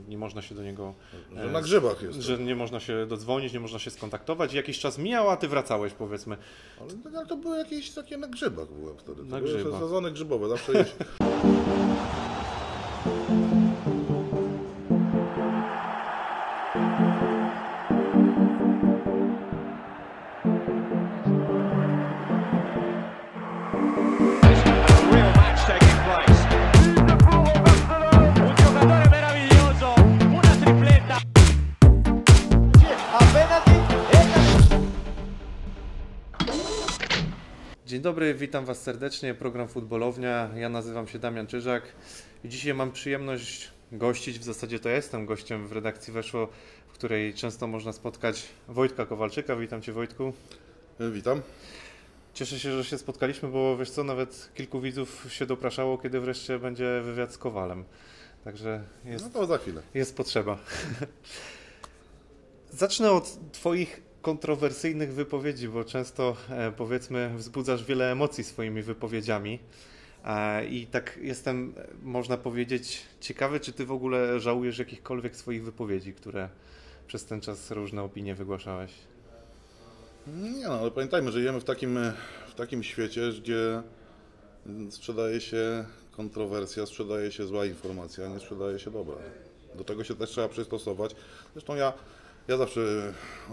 nie można się do niego... Że na grzybach jest. Że nie można się dodzwonić, nie można się skontaktować. Jakiś czas mijał, a ty wracałeś, powiedzmy. Ale to były jakieś takie na grzybach byłem wtedy. To na były grzybach. sezony grzybowe, zawsze jeśli... Dzień dobry, witam Was serdecznie, program Futbolownia. Ja nazywam się Damian Czyżak i dzisiaj mam przyjemność gościć, w zasadzie to jestem gościem w redakcji Weszło, w której często można spotkać Wojtka Kowalczyka. Witam Cię, Wojtku. Witam. Cieszę się, że się spotkaliśmy, bo wiesz co, nawet kilku widzów się dopraszało, kiedy wreszcie będzie wywiad z Kowalem. Także jest, No to za chwilę. jest potrzeba. Zacznę od Twoich kontrowersyjnych wypowiedzi, bo często, powiedzmy, wzbudzasz wiele emocji swoimi wypowiedziami i tak jestem, można powiedzieć, ciekawy, czy ty w ogóle żałujesz jakichkolwiek swoich wypowiedzi, które przez ten czas różne opinie wygłaszałeś? Nie no, ale pamiętajmy, że żyjemy w takim świecie, gdzie sprzedaje się kontrowersja, sprzedaje się zła informacja, a nie sprzedaje się dobra. Do tego się też trzeba przystosować. Zresztą ja zawsze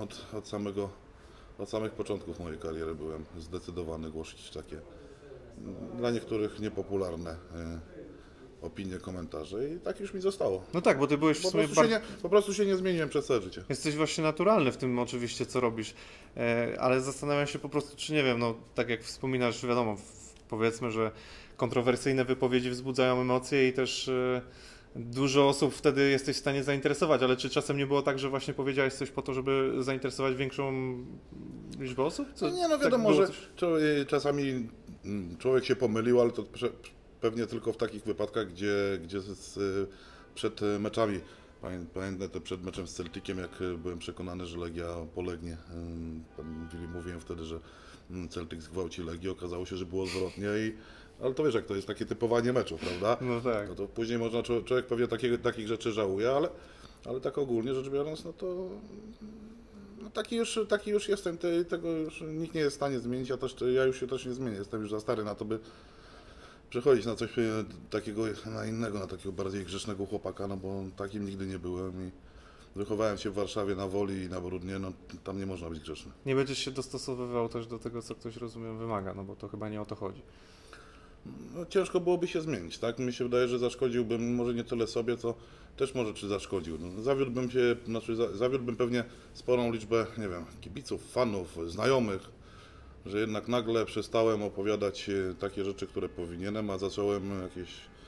od samych początków mojej kariery byłem zdecydowany głosić takie dla niektórych niepopularne opinie, komentarze i tak już mi zostało. No tak, bo ty byłeś w sumie Po prostu się nie zmieniłem przez całe życie. Jesteś właśnie naturalny w tym oczywiście, co robisz, ale zastanawiam się po prostu, czy nie wiem, no tak jak wspominasz, wiadomo, powiedzmy, że kontrowersyjne wypowiedzi wzbudzają emocje i też dużo osób wtedy jesteś w stanie zainteresować, ale czy czasem nie było tak, że właśnie powiedziałeś coś po to, żeby zainteresować większą liczbę osób? Nie, no wiadomo, tak że czasami człowiek się pomylił, ale to pewnie tylko w takich wypadkach, gdzie przed meczami, pamiętam to przed meczem z Celticiem, jak byłem przekonany, że Legia polegnie. Mówiłem wtedy, że Celtic zgwałci Legię, okazało się, że było odwrotnie. Ale to wiesz, jak to jest takie typowanie meczu, prawda? No tak. No to później można, człowiek pewnie takich rzeczy żałuje, ale tak ogólnie rzecz biorąc, no to no taki już jestem, tego już nikt nie jest w stanie zmienić, ja już się też nie zmienię, jestem już za stary na to, by przechodzić na coś takiego, na innego, na takiego bardziej grzesznego chłopaka, no bo takim nigdy nie byłem i wychowałem się w Warszawie na Woli i na Brudnie, no tam nie można być grzeczny. Nie będziesz się dostosowywał też do tego, co ktoś, rozumiem, wymaga, no bo to chyba nie o to chodzi. No, ciężko byłoby się zmienić, tak? Mi się wydaje, że zaszkodziłbym może nie tyle sobie, co też może czy zaszkodził. No, zawiódłbym pewnie sporą liczbę, nie wiem, kibiców, fanów, znajomych, że jednak nagle przestałem opowiadać takie rzeczy, które powinienem, a zacząłem jakieś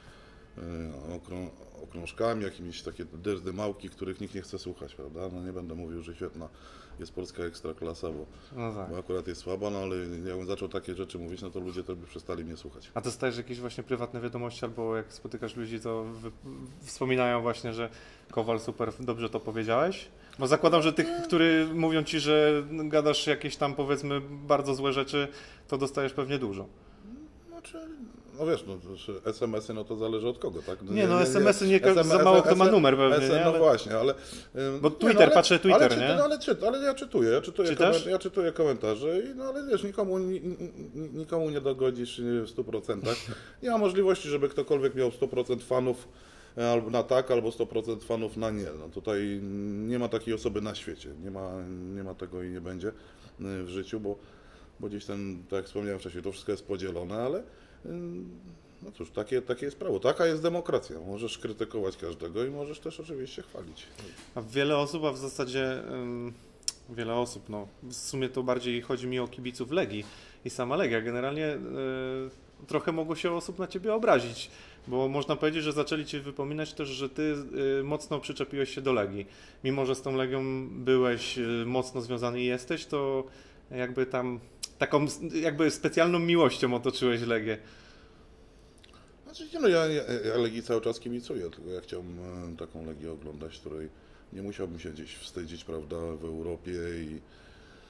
okrążkami, jakimiś takie dyrdymałki, których nikt nie chce słuchać, prawda? No nie będę mówił, że świetna jest polska ekstraklasa, no tak. bo akurat jest słaba, no ale jakbym zaczął takie rzeczy mówić, no to ludzie to by przestali mnie słuchać. A dostajesz jakieś właśnie prywatne wiadomości, albo jak spotykasz ludzi, to wspominają właśnie, że Kowal, super, dobrze to powiedziałeś? Bo zakładam, że tych, którzy mówią ci, że gadasz jakieś tam, powiedzmy, bardzo złe rzeczy, to dostajesz pewnie dużo. No wiesz, no SMS-y, no to zależy od kogo, tak? No SMS-y za mało kto ma numer pewnie, nie? No właśnie, ale... Bo Twitter, patrzę Twitter, nie? Ale ja czytuję komentarze i no ale wiesz, nikomu nie dogodzisz w 100%. Nie ma możliwości, żeby ktokolwiek miał 100% fanów albo na tak, albo 100% fanów na nie. No tutaj nie ma takiej osoby na świecie, nie ma tego i nie będzie w życiu, bo gdzieś ten, tak jak wspomniałem wcześniej, to wszystko jest podzielone, ale no cóż, takie jest prawo, taka jest demokracja. Możesz krytykować każdego i możesz też oczywiście chwalić. A wiele osób, a w zasadzie no w sumie to bardziej chodzi mi o kibiców Legii i sama Legia. Generalnie trochę mogło się osób na ciebie obrazić, bo można powiedzieć, że zaczęli cię wypominać też, że ty mocno przyczepiłeś się do Legii. Mimo że z tą Legią byłeś mocno związany i jesteś, to jakby tam taką jakby specjalną miłością otoczyłeś Legię. Znaczy, no ja Legii cały czas kibicuję, tylko ja chciałbym taką Legię oglądać, której nie musiałbym się gdzieś wstydzić, prawda, w Europie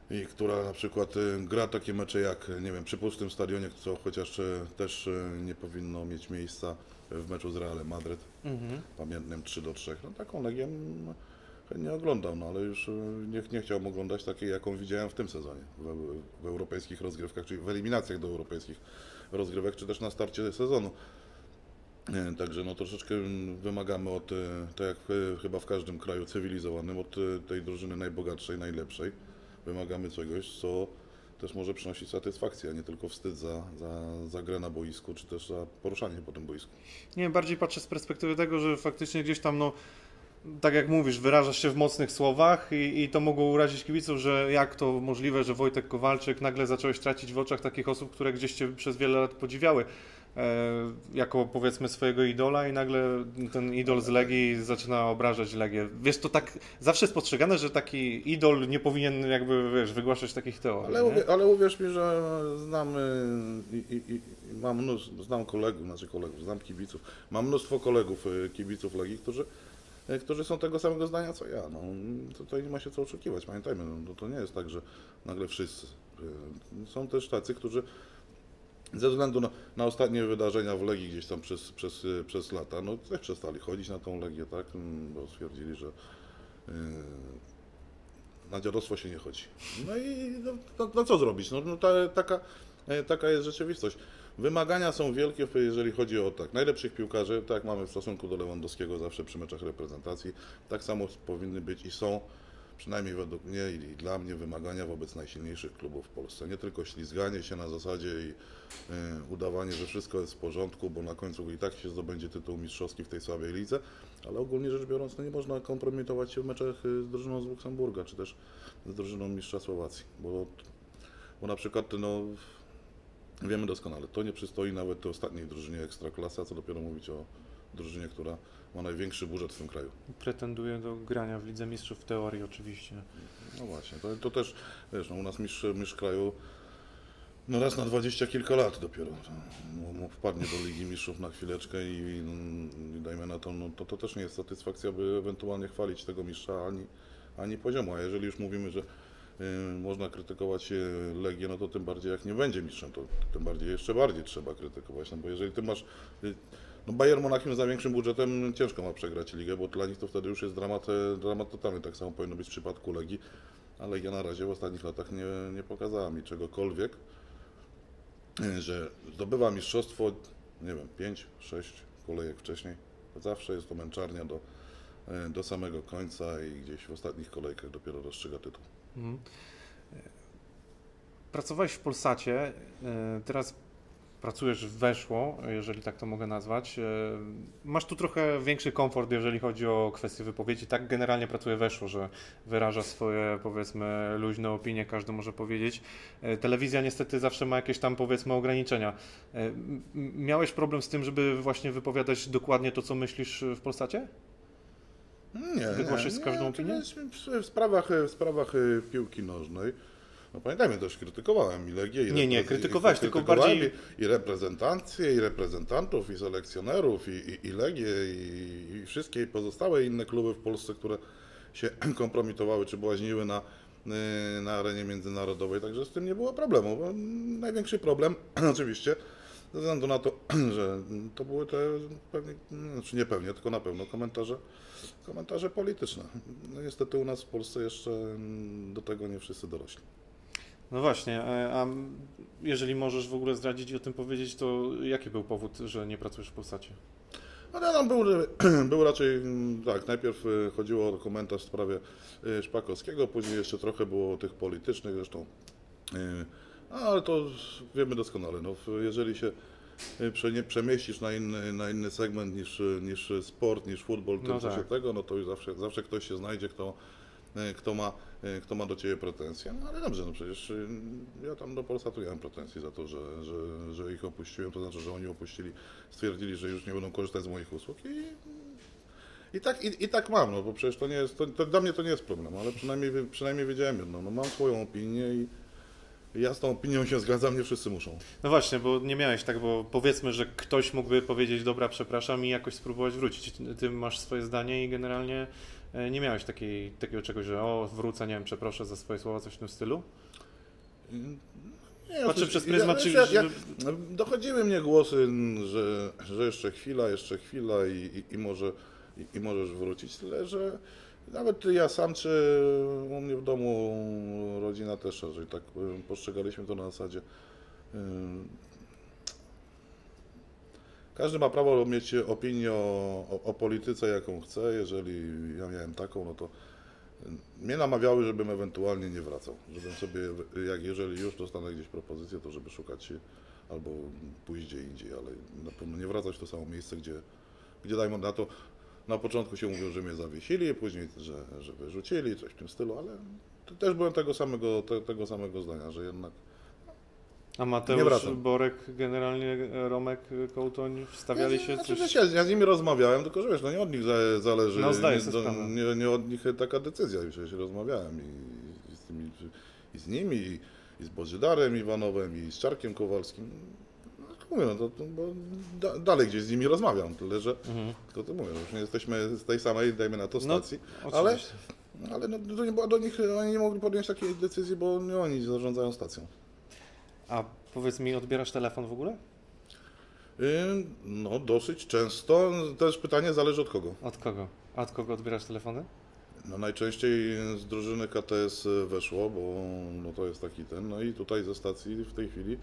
i która na przykład gra takie mecze jak, nie wiem, przy pustym stadionie, co chociaż też nie powinno mieć miejsca w meczu z Realem Madryt, pamiętnym 3-3. No taką Legię chętnie oglądam, no ale już nie chciałbym oglądać takiej, jaką widziałem w tym sezonie, w europejskich rozgrywkach, czyli w eliminacjach do europejskich rozgrywek, czy też na starcie sezonu. Także no troszeczkę wymagamy od, tak jak chyba w każdym kraju cywilizowanym, od tej drużyny najbogatszej, najlepszej, wymagamy czegoś, co też może przynosić satysfakcję, a nie tylko wstyd za grę na boisku, czy też za poruszanie po tym boisku. Nie, bardziej patrzę z perspektywy tego, że faktycznie gdzieś tam, no, tak jak mówisz, wyrażasz się w mocnych słowach i to mogło urazić kibiców, że jak to możliwe, że Wojtek Kowalczyk nagle zacząłeś tracić w oczach takich osób, które gdzieś Cię przez wiele lat podziwiały jako powiedzmy swojego idola i nagle ten idol z Legii zaczyna obrażać Legię. Wiesz, to tak zawsze jest postrzegane, że taki idol nie powinien jakby, wiesz, wygłaszać takich teorii. Ale uwierz mi, że znam znam kolegów, znam kibiców, mam mnóstwo kolegów kibiców Legii, którzy są tego samego zdania co ja. No, tutaj nie ma się co oszukiwać, pamiętajmy, no, to nie jest tak, że nagle wszyscy. Są też tacy, którzy ze względu na ostatnie wydarzenia w Legii gdzieś tam przez lata, no też przestali chodzić na tą Legię, tak, bo stwierdzili, że na dziadostwo się nie chodzi. No i no co zrobić? No, taka jest rzeczywistość. Wymagania są wielkie, jeżeli chodzi o najlepszych piłkarzy, tak jak mamy w stosunku do Lewandowskiego zawsze przy meczach reprezentacji, tak samo powinny być i są, przynajmniej według mnie i dla mnie, wymagania wobec najsilniejszych klubów w Polsce. Nie tylko ślizganie się na zasadzie i udawanie, że wszystko jest w porządku, bo na końcu i tak się zdobędzie tytuł mistrzowski w tej słabej lidze, ale ogólnie rzecz biorąc, no nie można kompromitować się w meczach z drużyną z Luksemburga, czy też z drużyną mistrza Słowacji, bo na przykład wiemy doskonale, to nie przystoi nawet ostatniej drużynie Ekstraklasy, a co dopiero mówić o drużynie, która ma największy budżet w tym kraju. Pretenduje do grania w Lidze Mistrzów w teorii oczywiście. No właśnie, to też, wiesz, no u nas mistrz kraju no raz na 20 kilka lat dopiero wpadnie do Ligi Mistrzów na chwileczkę i dajmy na to, no to też nie jest satysfakcja, by ewentualnie chwalić tego mistrza ani poziomu, a jeżeli już mówimy, że można krytykować Legię, no to tym bardziej jak nie będzie mistrzem, to tym bardziej jeszcze bardziej trzeba krytykować, no bo jeżeli ty masz, no Bayern Monachium za większym budżetem ciężko ma przegrać ligę, bo dla nich to wtedy już jest dramat totalny, tak samo powinno być w przypadku Legii, a Legia na razie w ostatnich latach nie pokazała mi czegokolwiek, że zdobywa mistrzostwo, nie wiem, 5-6 kolejek wcześniej, zawsze jest to męczarnia do samego końca i gdzieś w ostatnich kolejkach dopiero rozstrzyga tytuł. Pracowałeś w Polsacie, teraz pracujesz w Weszło, jeżeli tak to mogę nazwać. Masz tu trochę większy komfort, jeżeli chodzi o kwestie wypowiedzi. Tak generalnie pracuje Weszło, że wyraża swoje, powiedzmy, luźne opinie, każdy może powiedzieć. Telewizja niestety zawsze ma jakieś tam, powiedzmy, ograniczenia. Miałeś problem z tym, żeby właśnie wypowiadać dokładnie to, co myślisz w Polsacie? Wygłaszać każdą opinię? W sprawach piłki nożnej. No pamiętajmy, też krytykowałem i Legię, nie krytykowałeś, tylko bardziej i reprezentację, i reprezentantów, i selekcjonerów, i Legię, i wszystkie pozostałe inne kluby w Polsce, które się kompromitowały, czy błaźniły na arenie międzynarodowej, także z tym nie było problemu. Bo największy problem oczywiście, ze względu na to, że to były te pewnie, znaczy nie pewnie, tylko na pewno komentarze polityczne. No niestety u nas w Polsce jeszcze do tego nie wszyscy dorośli. No właśnie, a jeżeli możesz w ogóle zdradzić i o tym powiedzieć, to jaki był powód, że nie pracujesz w Polsacie? No tam był raczej, tak, najpierw chodziło o komentarz w sprawie Szpakowskiego, później jeszcze trochę było tych politycznych zresztą, ale to wiemy doskonale, no, jeżeli się przemieścisz na inny segment niż sport, niż futbol, no tak. no to już zawsze ktoś się znajdzie, kto ma do Ciebie pretensje. No ale dobrze, no przecież ja tam do Polsatu nie mam pretensji za to, że ich opuściłem, to znaczy, że oni stwierdzili, że już nie będą korzystać z moich usług i tak mam, no bo przecież to nie jest, to dla mnie to nie jest problem, ale przynajmniej wiedziałem jedno, no mam swoją opinię Ja z tą opinią się zgadzam, nie wszyscy muszą. No właśnie, bo nie miałeś tak, bo powiedzmy, że ktoś mógłby powiedzieć, dobra, przepraszam i jakoś spróbować wrócić. Ty masz swoje zdanie i generalnie nie miałeś takiego czegoś, że wrócę, nie wiem, przeproszę za swoje słowa, coś w tym stylu? Nie, Patrzę przez pryzmat, dochodziły mnie głosy, że jeszcze chwila i możesz wrócić, tyle że nawet ja sam, czy u mnie w domu rodzina też, że tak postrzegaliśmy to na zasadzie. Każdy ma prawo mieć opinię o polityce, jaką chce. Jeżeli ja miałem taką, no to mnie namawiały, żebym ewentualnie nie wracał. Żebym sobie, jeżeli już dostanę gdzieś propozycję, to żeby szukać albo pójść gdzie indziej, ale na pewno nie wracać w to samo miejsce, gdzie dajmy na to. Na początku się mówiło, że mnie zawiesili, później, że wyrzucili, coś w tym stylu, ale też byłem tego samego zdania, że jednak A Mateusz Borek, generalnie Romek Kołtoń wstawiali się coś... Ja z nimi rozmawiałem, tylko że wiesz, no nie od nich zależy, no, nie od nich taka decyzja, już się rozmawiałem i z nimi, i z Bożydarem Iwanowem, i z Czarkiem Kowalskim. Mówię, no bo dalej gdzieś z nimi rozmawiam, tyle że to mówię, już nie jesteśmy z tej samej, dajmy na to, stacji, no, ale no, to nie było do nich, oni nie mogli podjąć takiej decyzji, bo nie oni zarządzają stacją. A powiedz mi, odbierasz telefon w ogóle? No dosyć często, też pytanie zależy od kogo. Od kogo? A od kogo odbierasz telefony? No najczęściej z drużyny KTS weszło, bo no, to jest taki no i tutaj ze stacji w tej chwili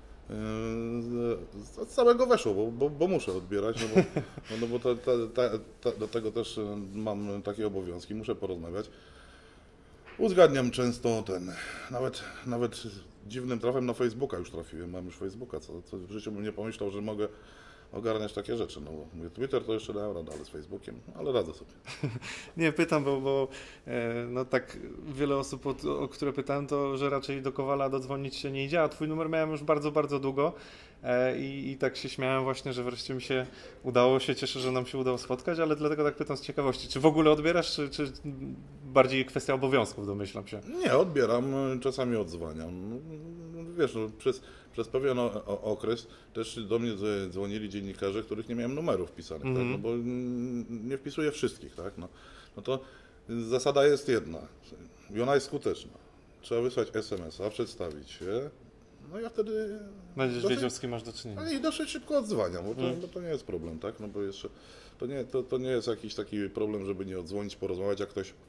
z całego weszło, bo muszę odbierać, no bo do tego też mam takie obowiązki, muszę porozmawiać. Uzgadniam często nawet dziwnym trafem na Facebooka już trafiłem, mam już Facebooka, co w życiu bym nie pomyślał, że mogę ogarniać takie rzeczy. No bo mówię, Twitter to jeszcze dałem radę, ale z Facebookiem, ale radzę sobie. Nie, pytam, bo no tak wiele osób, o które pytałem, to że raczej do Kowala dodzwonić się nie idzie, a twój numer miałem już bardzo, bardzo długo i tak się śmiałem właśnie, że wreszcie mi się udało, cieszę, że nam się udało spotkać, ale dlatego tak pytam z ciekawości, czy w ogóle odbierasz, czy bardziej kwestia obowiązków, domyślam się? Nie, odbieram, czasami odzwaniam. Wiesz, no, przez pewien okres też do mnie dzwonili dziennikarze, których nie miałem numerów wpisanych, tak? No bo nie wpisuję wszystkich, tak? No to zasada jest jedna i ona jest skuteczna. Trzeba wysłać SMS-a, przedstawić się, no ja wtedy... Będziesz wiedział, z kim masz do czynienia. Ale i dosyć szybko odzwaniam, bo to nie jest problem, tak? No bo jeszcze to nie jest jakiś taki problem, żeby nie odzwonić, porozmawiać, jak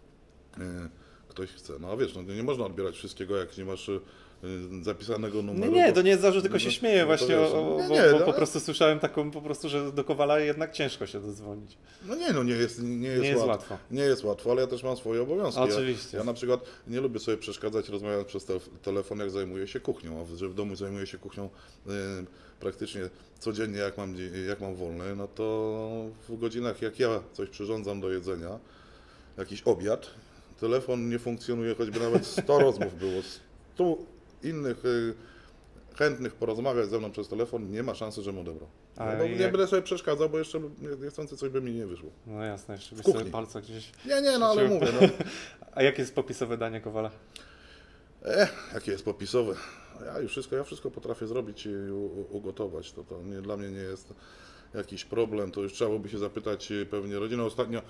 ktoś chce. No a wiesz, no nie można odbierać wszystkiego, jak nie masz zapisanego numeru. Nie, to nie jest zarzut, tylko się śmieję właśnie, bo po prostu słyszałem taką po prostu, że do Kowala jednak ciężko się dodzwonić. No nie jest łatwo. Nie jest łatwo, ale ja też mam swoje obowiązki. Oczywiście. Ja na przykład nie lubię sobie przeszkadzać rozmawiając przez telefon, jak zajmuję się kuchnią, a że w domu zajmuję się kuchnią praktycznie codziennie, jak mam wolne, no to w godzinach, jak ja coś przyrządzam do jedzenia, jakiś obiad, telefon nie funkcjonuje, choćby nawet 100 rozmów było, 100 innych chętnych porozmawiać ze mną przez telefon, nie ma szansy, żebym odebrał. Bo nie będę sobie przeszkadzał, bo jeszcze niechcący coś by mi nie wyszło. No jasne, jeszcze byś sobie palca gdzieś... Nie, no ale mówię. No. A jakie jest popisowe danie Kowala? Jakie jest popisowe? Ja wszystko potrafię zrobić i ugotować. To dla mnie nie jest jakiś problem. To już trzeba by się zapytać pewnie rodziny. Ostatnio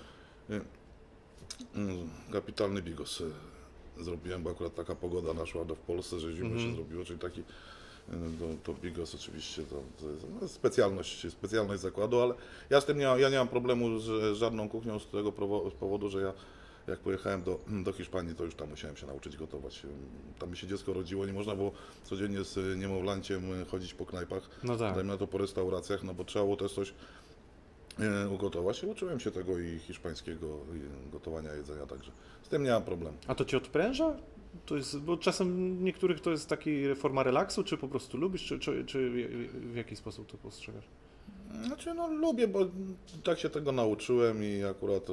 kapitalny bigos zrobiłem, bo akurat taka pogoda naszła w Polsce, że zimno się zrobiło, czyli taki to bigos oczywiście to jest specjalność zakładu, ale ja z tym ja nie mam problemu z żadną kuchnią z tego powodu, że ja jak pojechałem do Hiszpanii, to już tam musiałem się nauczyć gotować. Tam mi się dziecko rodziło, nie można było codziennie z niemowlanciem chodzić po knajpach, no tak. dajmy na to po restauracjach, no bo trzeba było też coś ugotować i uczyłem się tego i hiszpańskiego gotowania jedzenia, także z tym nie mam problemu. A to Cię odpręża? To jest, bo czasem niektórych to jest taka forma relaksu, czy po prostu lubisz, czy w jaki sposób to postrzegasz? Znaczy no lubię, bo tak się tego nauczyłem i akurat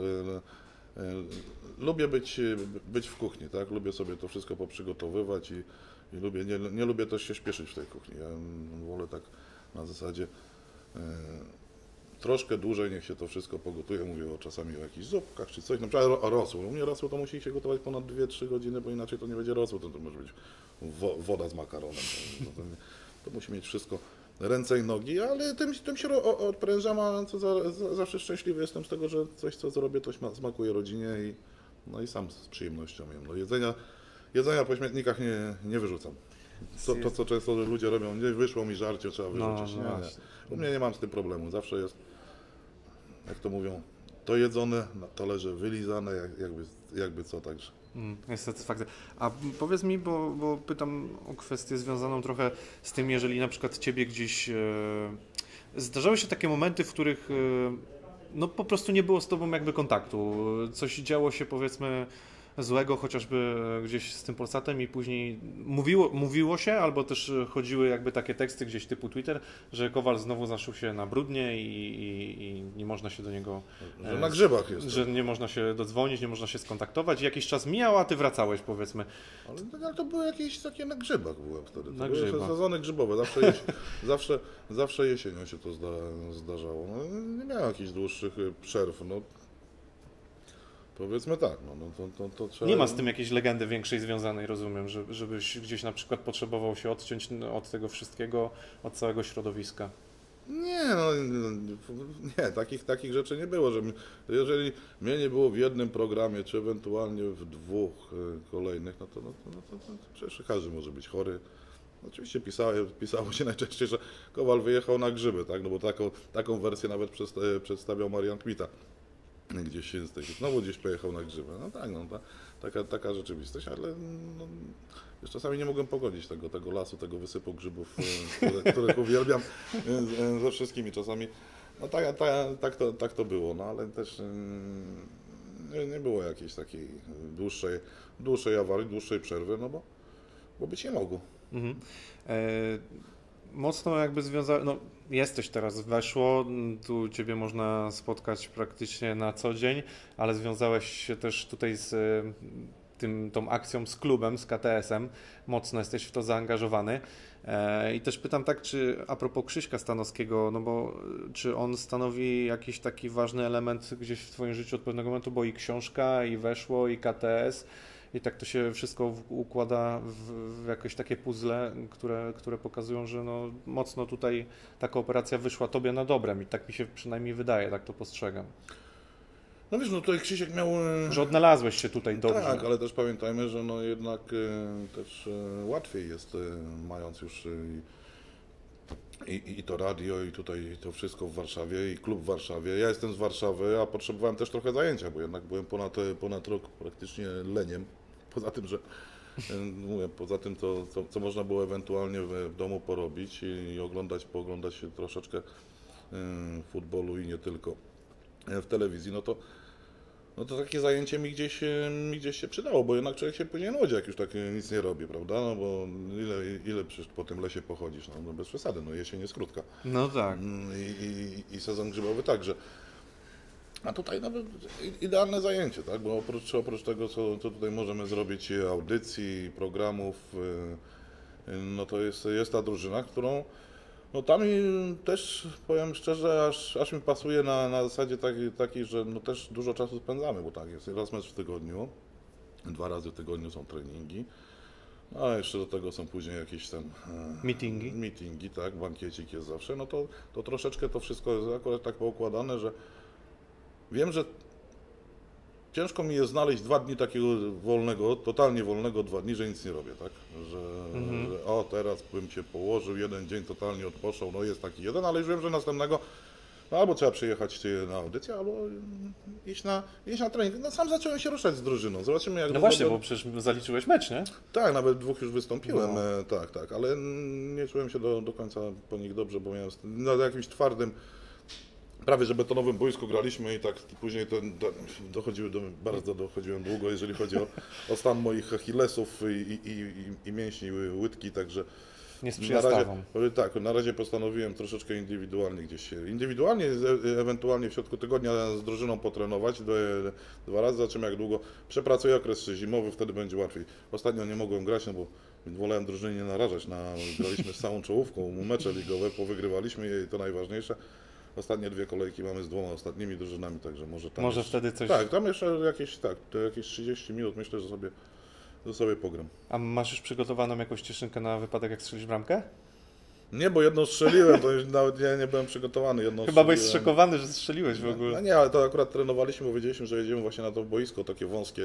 lubię być w kuchni, tak? Lubię sobie to wszystko poprzygotowywać i lubię, nie lubię też się śpieszyć w tej kuchni. Ja wolę tak na zasadzie troszkę dłużej niech się to wszystko pogotuje, mówię czasami o jakichś zupkach czy coś, na przykład rosół. U mnie rosół to musi się gotować ponad 2-3 godziny, bo inaczej to nie będzie rosół, to może być woda z makaronem. To musi mieć wszystko ręce i nogi, ale tym się odprężam, a zawsze szczęśliwy jestem z tego, że coś co zrobię, to smakuje rodzinie i sam z przyjemnością jem. No jedzenia po śmietnikach nie wyrzucam. To, co często ludzie robią, nie wyszło mi żarcie, trzeba wyrzucić. Nie. U mnie nie mam z tym problemu. Zawsze jest, jak to mówią, to jedzone, na talerze wylizane, jakby co, także. Jest satysfakcja. A powiedz mi, bo pytam o kwestię związaną trochę z tym, jeżeli na przykład ciebie gdzieś zdarzały się takie momenty, w których no po prostu nie było z tobą jakby kontaktu. Coś działo się, powiedzmy, złego chociażby gdzieś z tym Polsatem i później mówiło się, albo też chodziły jakby takie teksty gdzieś typu Twitter, że Kowal znowu zaszył się na brudnie i nie można się do niego... Że na grzybach jest. Że nie można się dodzwonić, nie można się skontaktować. Jakiś czas mijał, a ty wracałeś, powiedzmy. Ale to były jakieś takie na grzybach byłem wtedy. Na były grzybach. Sezony grzybowe. Zawsze jesienią się to zdarzało. No, nie miałem jakichś dłuższych przerw. No. Powiedzmy tak, to trzeba... Nie ma z tym jakiejś legendy większej związanej, rozumiem, żebyś gdzieś na przykład potrzebował się odciąć od tego wszystkiego, od całego środowiska. Nie, takich rzeczy nie było, że jeżeli mnie nie było w jednym programie, czy ewentualnie w 2 kolejnych, no to przecież każdy może być chory. Oczywiście pisało się najczęściej, że Kowal wyjechał na grzyby, tak? No bo taką wersję nawet przedstawiał Marian Kmita. Gdzieś się znowu gdzieś pojechał na grzyby. No tak, taka rzeczywistość, ale już czasami nie mogłem pogodzić tego lasu, tego wysypu grzybów, których uwielbiam ze wszystkimi czasami. No tak to było, no ale też nie było jakiejś takiej dłuższej awarii, dłuższej przerwy, no bo być nie mogło. Mhm. Mocno jakby związane, no jesteś teraz Weszło, tu Ciebie można spotkać praktycznie na co dzień, ale związałeś się też tutaj z tą akcją z klubem, z KTS-em, mocno jesteś w to zaangażowany. I też pytam tak, czy a propos Krzyśka Stanowskiego, no bo czy on stanowi jakiś taki ważny element gdzieś w Twoim życiu od pewnego momentu, bo i książka, i Weszło, i KTS, i tak to się wszystko układa w jakieś takie puzzle, które pokazują, że no mocno tutaj ta kooperacja wyszła Tobie na dobrem i tak mi się przynajmniej wydaje, tak to postrzegam. No wiesz, no tutaj Krzysiek miał... Że odnalazłeś się tutaj dobrze. Tak, ale też pamiętajmy, że no jednak też łatwiej jest, mając już i to radio, i tutaj to wszystko w Warszawie, i klub w Warszawie. Ja jestem z Warszawy, a potrzebowałem też trochę zajęcia, bo jednak byłem ponad rok praktycznie leniem. Poza tym, że mówię, poza tym to, co można było ewentualnie w domu porobić i pooglądać się troszeczkę futbolu i nie tylko w telewizji, no to takie zajęcie mi gdzieś się przydało, bo jednak człowiek się później nudzi, jak już tak nic nie robi, prawda? No bo ile przecież po tym lesie pochodzisz, no bez przesady, no jesień jest krótka. No tak. I sezon grzybowy także. A tutaj nawet idealne zajęcie, tak? Bo oprócz tego, co tutaj możemy zrobić, audycji, programów, no to jest ta drużyna, którą no tam też powiem szczerze, aż mi pasuje na zasadzie takiej, że no też dużo czasu spędzamy, bo tak jest raz mecz w tygodniu, 2 razy w tygodniu są treningi, a jeszcze do tego są później jakieś tam meetingi, tak, bankiecik jest zawsze, no to troszeczkę to wszystko jest akurat tak poukładane, że wiem, że ciężko mi jest znaleźć 2 dni takiego wolnego, totalnie wolnego 2 dni, że nic nie robię, tak? Że o teraz bym się położył, 1 dzień totalnie odpoczął, no jest taki jeden, ale już wiem, że następnego no albo trzeba przyjechać na audycję, albo iść na trening. No sam zacząłem się ruszać z drużyną, zobaczymy jak... No właśnie, bo przecież zaliczyłeś mecz, nie? Tak, nawet 2 już wystąpiłem, tak, ale nie czułem się do końca po nich dobrze, bo miałem na jakimś twardym, prawie że betonowym boisku graliśmy i tak później bardzo dochodziłem długo, jeżeli chodzi o stan moich achillesów i mięśni łydki, także nie sprzyja stawom. Tak, na razie postanowiłem troszeczkę indywidualnie, ewentualnie w środku tygodnia z drużyną potrenować 2 razy, zobaczymy jak długo przepracuję okres zimowy, wtedy będzie łatwiej. Ostatnio nie mogłem grać, no bo wolałem drużynie nie narażać, graliśmy z całą czołówką, mecze ligowe, powygrywaliśmy je i to najważniejsze. ostatnie 2 kolejki mamy z 2 ostatnimi drużynami, także może tam... Może wtedy coś... Tak, tam jeszcze jakieś 30 minut myślę, że sobie pogram. A masz już przygotowaną jakąś cieszynkę na wypadek, jak strzelisz bramkę? Nie, bo jedną strzeliłem, to już nawet nie byłem przygotowany. Chyba byłeś zszokowany, że strzeliłeś w ogóle. No nie, ale to akurat trenowaliśmy, bo wiedzieliśmy, że jedziemy właśnie na to boisko, takie wąskie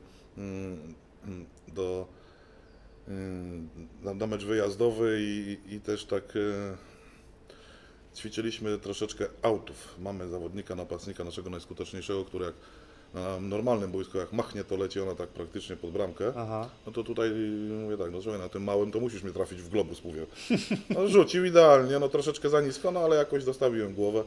na mecz wyjazdowy i też tak ćwiczyliśmy troszeczkę autów. Mamy zawodnika, napastnika, naszego najskuteczniejszego, który jak na normalnym boisku, jak machnie, to leci ona tak praktycznie pod bramkę. Aha. No to tutaj mówię tak, no słuchaj, na tym małym to musisz mnie trafić w globus, mówię. No rzucił idealnie, no troszeczkę za nisko, no ale jakoś dostawiłem głowę.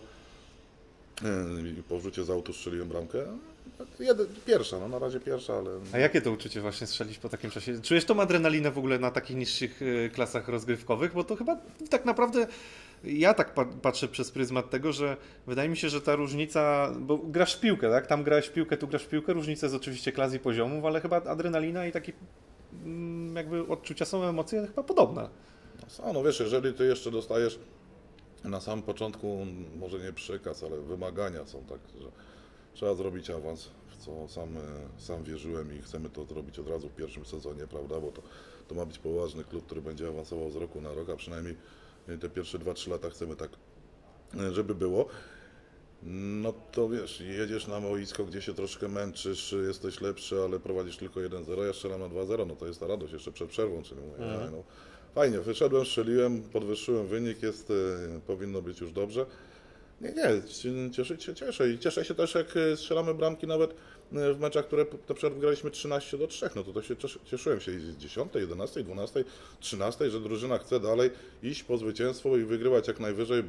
I po rzucie z autu strzeliłem bramkę. Pierwsza, no na razie pierwsza, ale... A jakie to uczucie właśnie strzelić po takim czasie? Czujesz tą adrenalinę w ogóle na takich niższych klasach rozgrywkowych? Bo to chyba tak naprawdę... Ja tak patrzę przez pryzmat tego, że wydaje mi się, że ta różnica, bo grasz w piłkę, tak? Tam grałeś w piłkę, tu grasz w piłkę, różnica jest oczywiście klas i poziomów, ale chyba adrenalina i takie jakby odczucia są, emocje chyba podobne. No wiesz, jeżeli ty jeszcze dostajesz na samym początku, może nie przekaz, ale wymagania są tak, że trzeba zrobić awans, w co sam wierzyłem i chcemy to zrobić od razu w pierwszym sezonie, prawda, bo to ma być poważny klub, który będzie awansował z roku na rok, a przynajmniej te pierwsze 2-3 lata chcemy tak, żeby było. No to wiesz, jedziesz na boisko, gdzie się troszkę męczysz, jesteś lepszy, ale prowadzisz tylko 1-0, ja strzelam na 2-0, no to jest ta radość jeszcze przed przerwą, czyli mówię, no fajnie, wyszedłem, strzeliłem, podwyższyłem wynik, powinno być już dobrze. Nie, cieszę i cieszę się też, jak strzelamy bramki nawet w meczach, które na przykład graliśmy 13-3, no to się cieszyłem się i z 10, 11, 12, 13, że drużyna chce dalej iść po zwycięstwo i wygrywać jak najwyżej,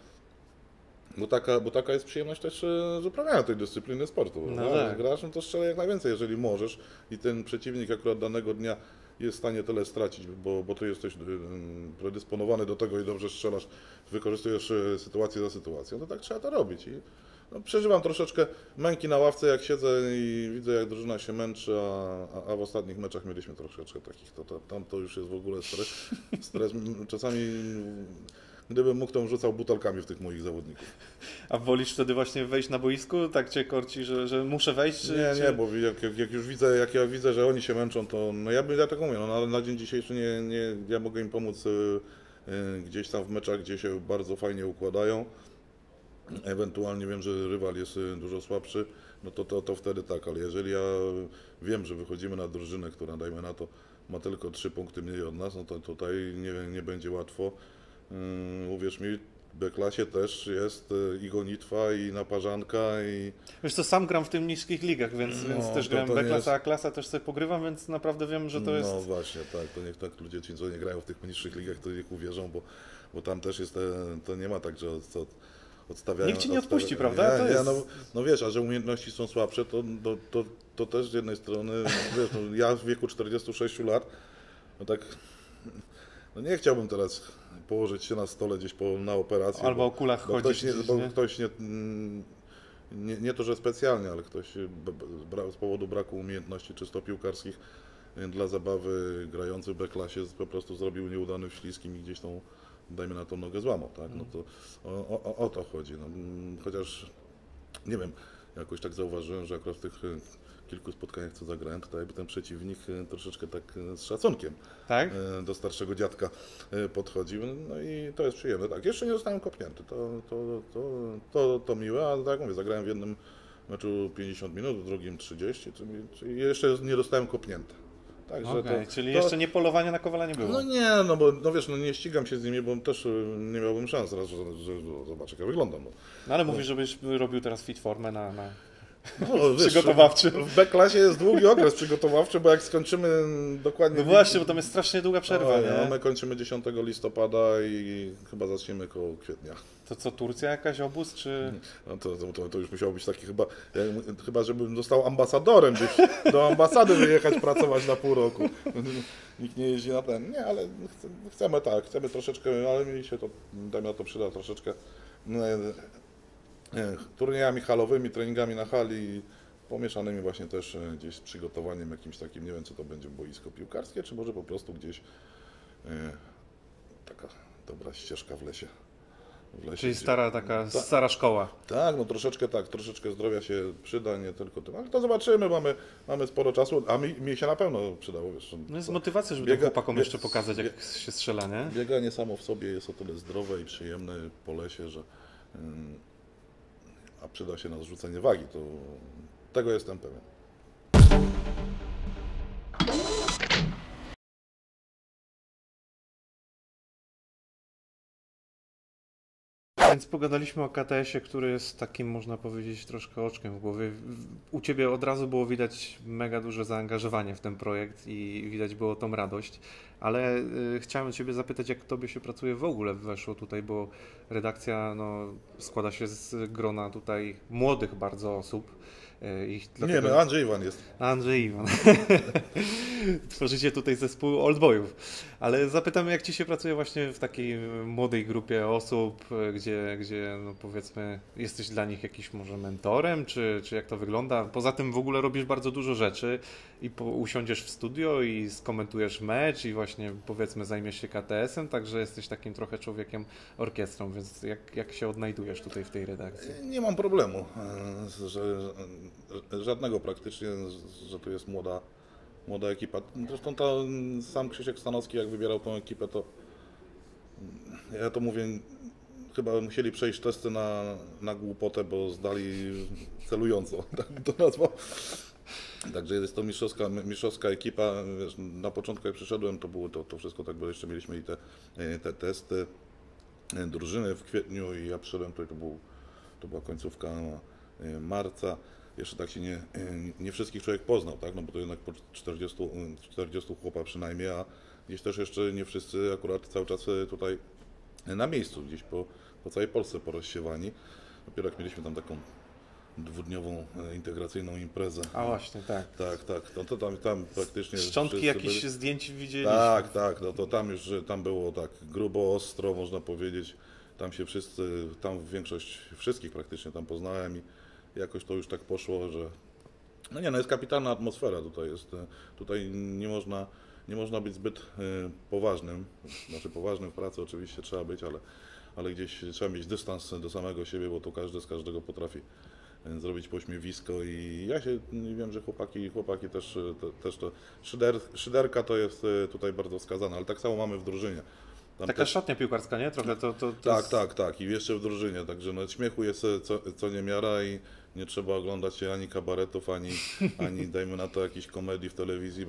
bo taka jest przyjemność też z uprawiania tej dyscypliny sportu. No tak. Grasz, no to strzelaj jak najwięcej, jeżeli możesz i ten przeciwnik akurat danego dnia jest w stanie tyle stracić, bo ty jesteś predysponowany do tego i dobrze strzelasz, wykorzystujesz sytuację za sytuacją, to tak trzeba to robić. I no, przeżywam troszeczkę męki na ławce, jak siedzę i widzę, jak drużyna się męczy, a w ostatnich meczach mieliśmy troszeczkę takich, tam to już jest w ogóle stres. Czasami gdybym mógł, to bym rzucał butelkami w tych moich zawodników. A wolisz wtedy właśnie wejść na boisku? Tak cię korci, że muszę wejść? Nie, bo jak już widzę, że oni się męczą, to no ja tak mówię, no na dzień dzisiejszy ja mogę im pomóc gdzieś tam w meczach, gdzie się bardzo fajnie układają. Ewentualnie wiem, że rywal jest dużo słabszy, no to wtedy tak, ale jeżeli ja wiem, że wychodzimy na drużynę, która, dajmy na to, ma tylko 3 punkty mniej od nas, no to tutaj nie będzie łatwo. Uwierz mi, w B-klasie też jest i gonitwa, i naparzanka, i... Wiesz co, sam gram w tym niskich ligach, więc też grałem B-klasa, A-klasa też sobie pogrywam, więc naprawdę wiem, że to jest... No właśnie, tak, to niech tak ludzie ci, co nie grają w tych niższych ligach, to niech uwierzą, bo tam też jest, to nie ma tak, że odstawiają... Nikt ci nie odpuści, prawda? No wiesz, a że umiejętności są słabsze, to też z jednej strony, wiesz, no ja w wieku 46 lat, no tak, no nie chciałbym teraz położyć się na stole gdzieś na operację. Albo o kulach chodzić. Bo ktoś nie to, że specjalnie, ale ktoś z powodu braku umiejętności czysto piłkarskich dla zabawy grający w B-klasie po prostu zrobił nieudany wślizg i gdzieś tą, dajmy na to, nogę złamał, tak? No to o to chodzi. No, chociaż nie wiem, jakoś tak zauważyłem, że akurat w tych kilku spotkaniach, co zagrałem, to jakby ten przeciwnik troszeczkę tak z szacunkiem do starszego dziadka podchodził, no i to jest przyjemne. Tak, jeszcze nie zostałem kopnięty, to miłe, ale tak jak mówię, zagrałem w jednym meczu 50 minut, w drugim 30, czyli jeszcze nie dostałem kopnięty. Także czyli jeszcze nie polowania na Kowala nie było. No nie, no bo no wiesz, no nie ścigam się z nimi, bo też nie miałbym szans raz, że zobacz, jak ja wyglądam. No ale mówisz, żebyś robił teraz fit formę na... No, wiesz, przygotowawczy. W B-klasie jest długi okres przygotowawczy, bo jak skończymy dokładnie... No właśnie, bo tam jest strasznie długa przerwa, nie? No, my kończymy 10 listopada i chyba zaczniemy koło kwietnia. To co, Turcja jakaś obóz, czy... No to już musiało być taki chyba żebym został ambasadorem gdzieś, do ambasady wyjechać pracować na pół roku. Nikt nie jeździ na ten. Nie, ale chcemy troszeczkę, ale mi się to, dajmy na to przyda troszeczkę turniejami halowymi, treningami na hali, pomieszanymi właśnie też gdzieś z przygotowaniem jakimś takim, nie wiem, co to będzie, boisko piłkarskie, czy może po prostu gdzieś taka dobra ścieżka w lesie w lesie. Czyli stara szkoła. Tak, no troszeczkę zdrowia się przyda, nie tylko tym, ale to zobaczymy, mamy sporo czasu, a mi się na pewno przydało. Wiesz, no jest motywacja, żeby chłopakom jeszcze pokazać, jak się strzela, nie? Bieganie samo w sobie jest o tyle zdrowe i przyjemne po lesie, że a przyda się na zrzucenie wagi, to tego jestem pewien. Więc pogadaliśmy o KTS-ie, który jest takim, można powiedzieć, troszkę oczkiem w głowie. U Ciebie od razu było widać mega duże zaangażowanie w ten projekt i widać było tą radość, ale chciałem Ciebie zapytać, jak Tobie się pracuje w ogóle weszło tutaj, bo redakcja składa się z grona tutaj młodych bardzo osób. Dlatego... Nie, Andrzej Iwan jest. Andrzej Iwan. Tworzycie tutaj zespół oldboyów. Ale zapytam, jak Ci się pracuje właśnie w takiej młodej grupie osób, gdzie powiedzmy jesteś dla nich jakimś może mentorem, czy jak to wygląda? Poza tym w ogóle robisz bardzo dużo rzeczy i usiądziesz w studio i skomentujesz mecz i właśnie powiedzmy zajmiesz się KTS-em, także jesteś takim trochę człowiekiem orkiestrą, więc jak się odnajdujesz tutaj w tej redakcji? Nie mam problemu, żadnego praktycznie, że tu jest młoda ekipa. Zresztą sam Krzysiek Stanowski, jak wybierał tą ekipę, to ja to mówię, chyba musieli przejść testy na głupotę, bo zdali celująco, tak to nazwał. Także jest to mistrzowska ekipa. Wiesz, na początku jak przyszedłem, to było to wszystko tak, bo jeszcze mieliśmy i te testy drużyny w kwietniu i ja przyszedłem tutaj, to była końcówka marca. Jeszcze tak się nie wszystkich człowiek poznał, tak? No bo to jednak po 40 chłopa przynajmniej, a gdzieś też jeszcze nie wszyscy akurat cały czas tutaj na miejscu, gdzieś po całej Polsce porozsiewani. Dopiero jak mieliśmy tam taką dwudniową integracyjną imprezę. A właśnie, tak. Tak. No to tam praktycznie... Szczątki jakichś zdjęć widzieliśmy. Tak. No to tam było tak grubo, ostro, można powiedzieć. Tam się większość wszystkich praktycznie tam poznałem i jakoś to już tak poszło, że... No jest kapitalna atmosfera tutaj jest. Tutaj nie można być zbyt poważnym. Znaczy poważnym w pracy oczywiście trzeba być, ale gdzieś trzeba mieć dystans do samego siebie, bo tu każdy z każdego potrafi zrobić pośmiewisko i ja się wiem, że chłopaki też to szyderka to jest tutaj bardzo wskazana, ale tak samo mamy w drużynie. Tam taka szatnia piłkarska, nie? Trochę to Tak. I jeszcze w drużynie, także śmiechu jest co niemiara i nie trzeba oglądać ani kabaretów, ani dajmy na to jakiejś komedii w telewizji,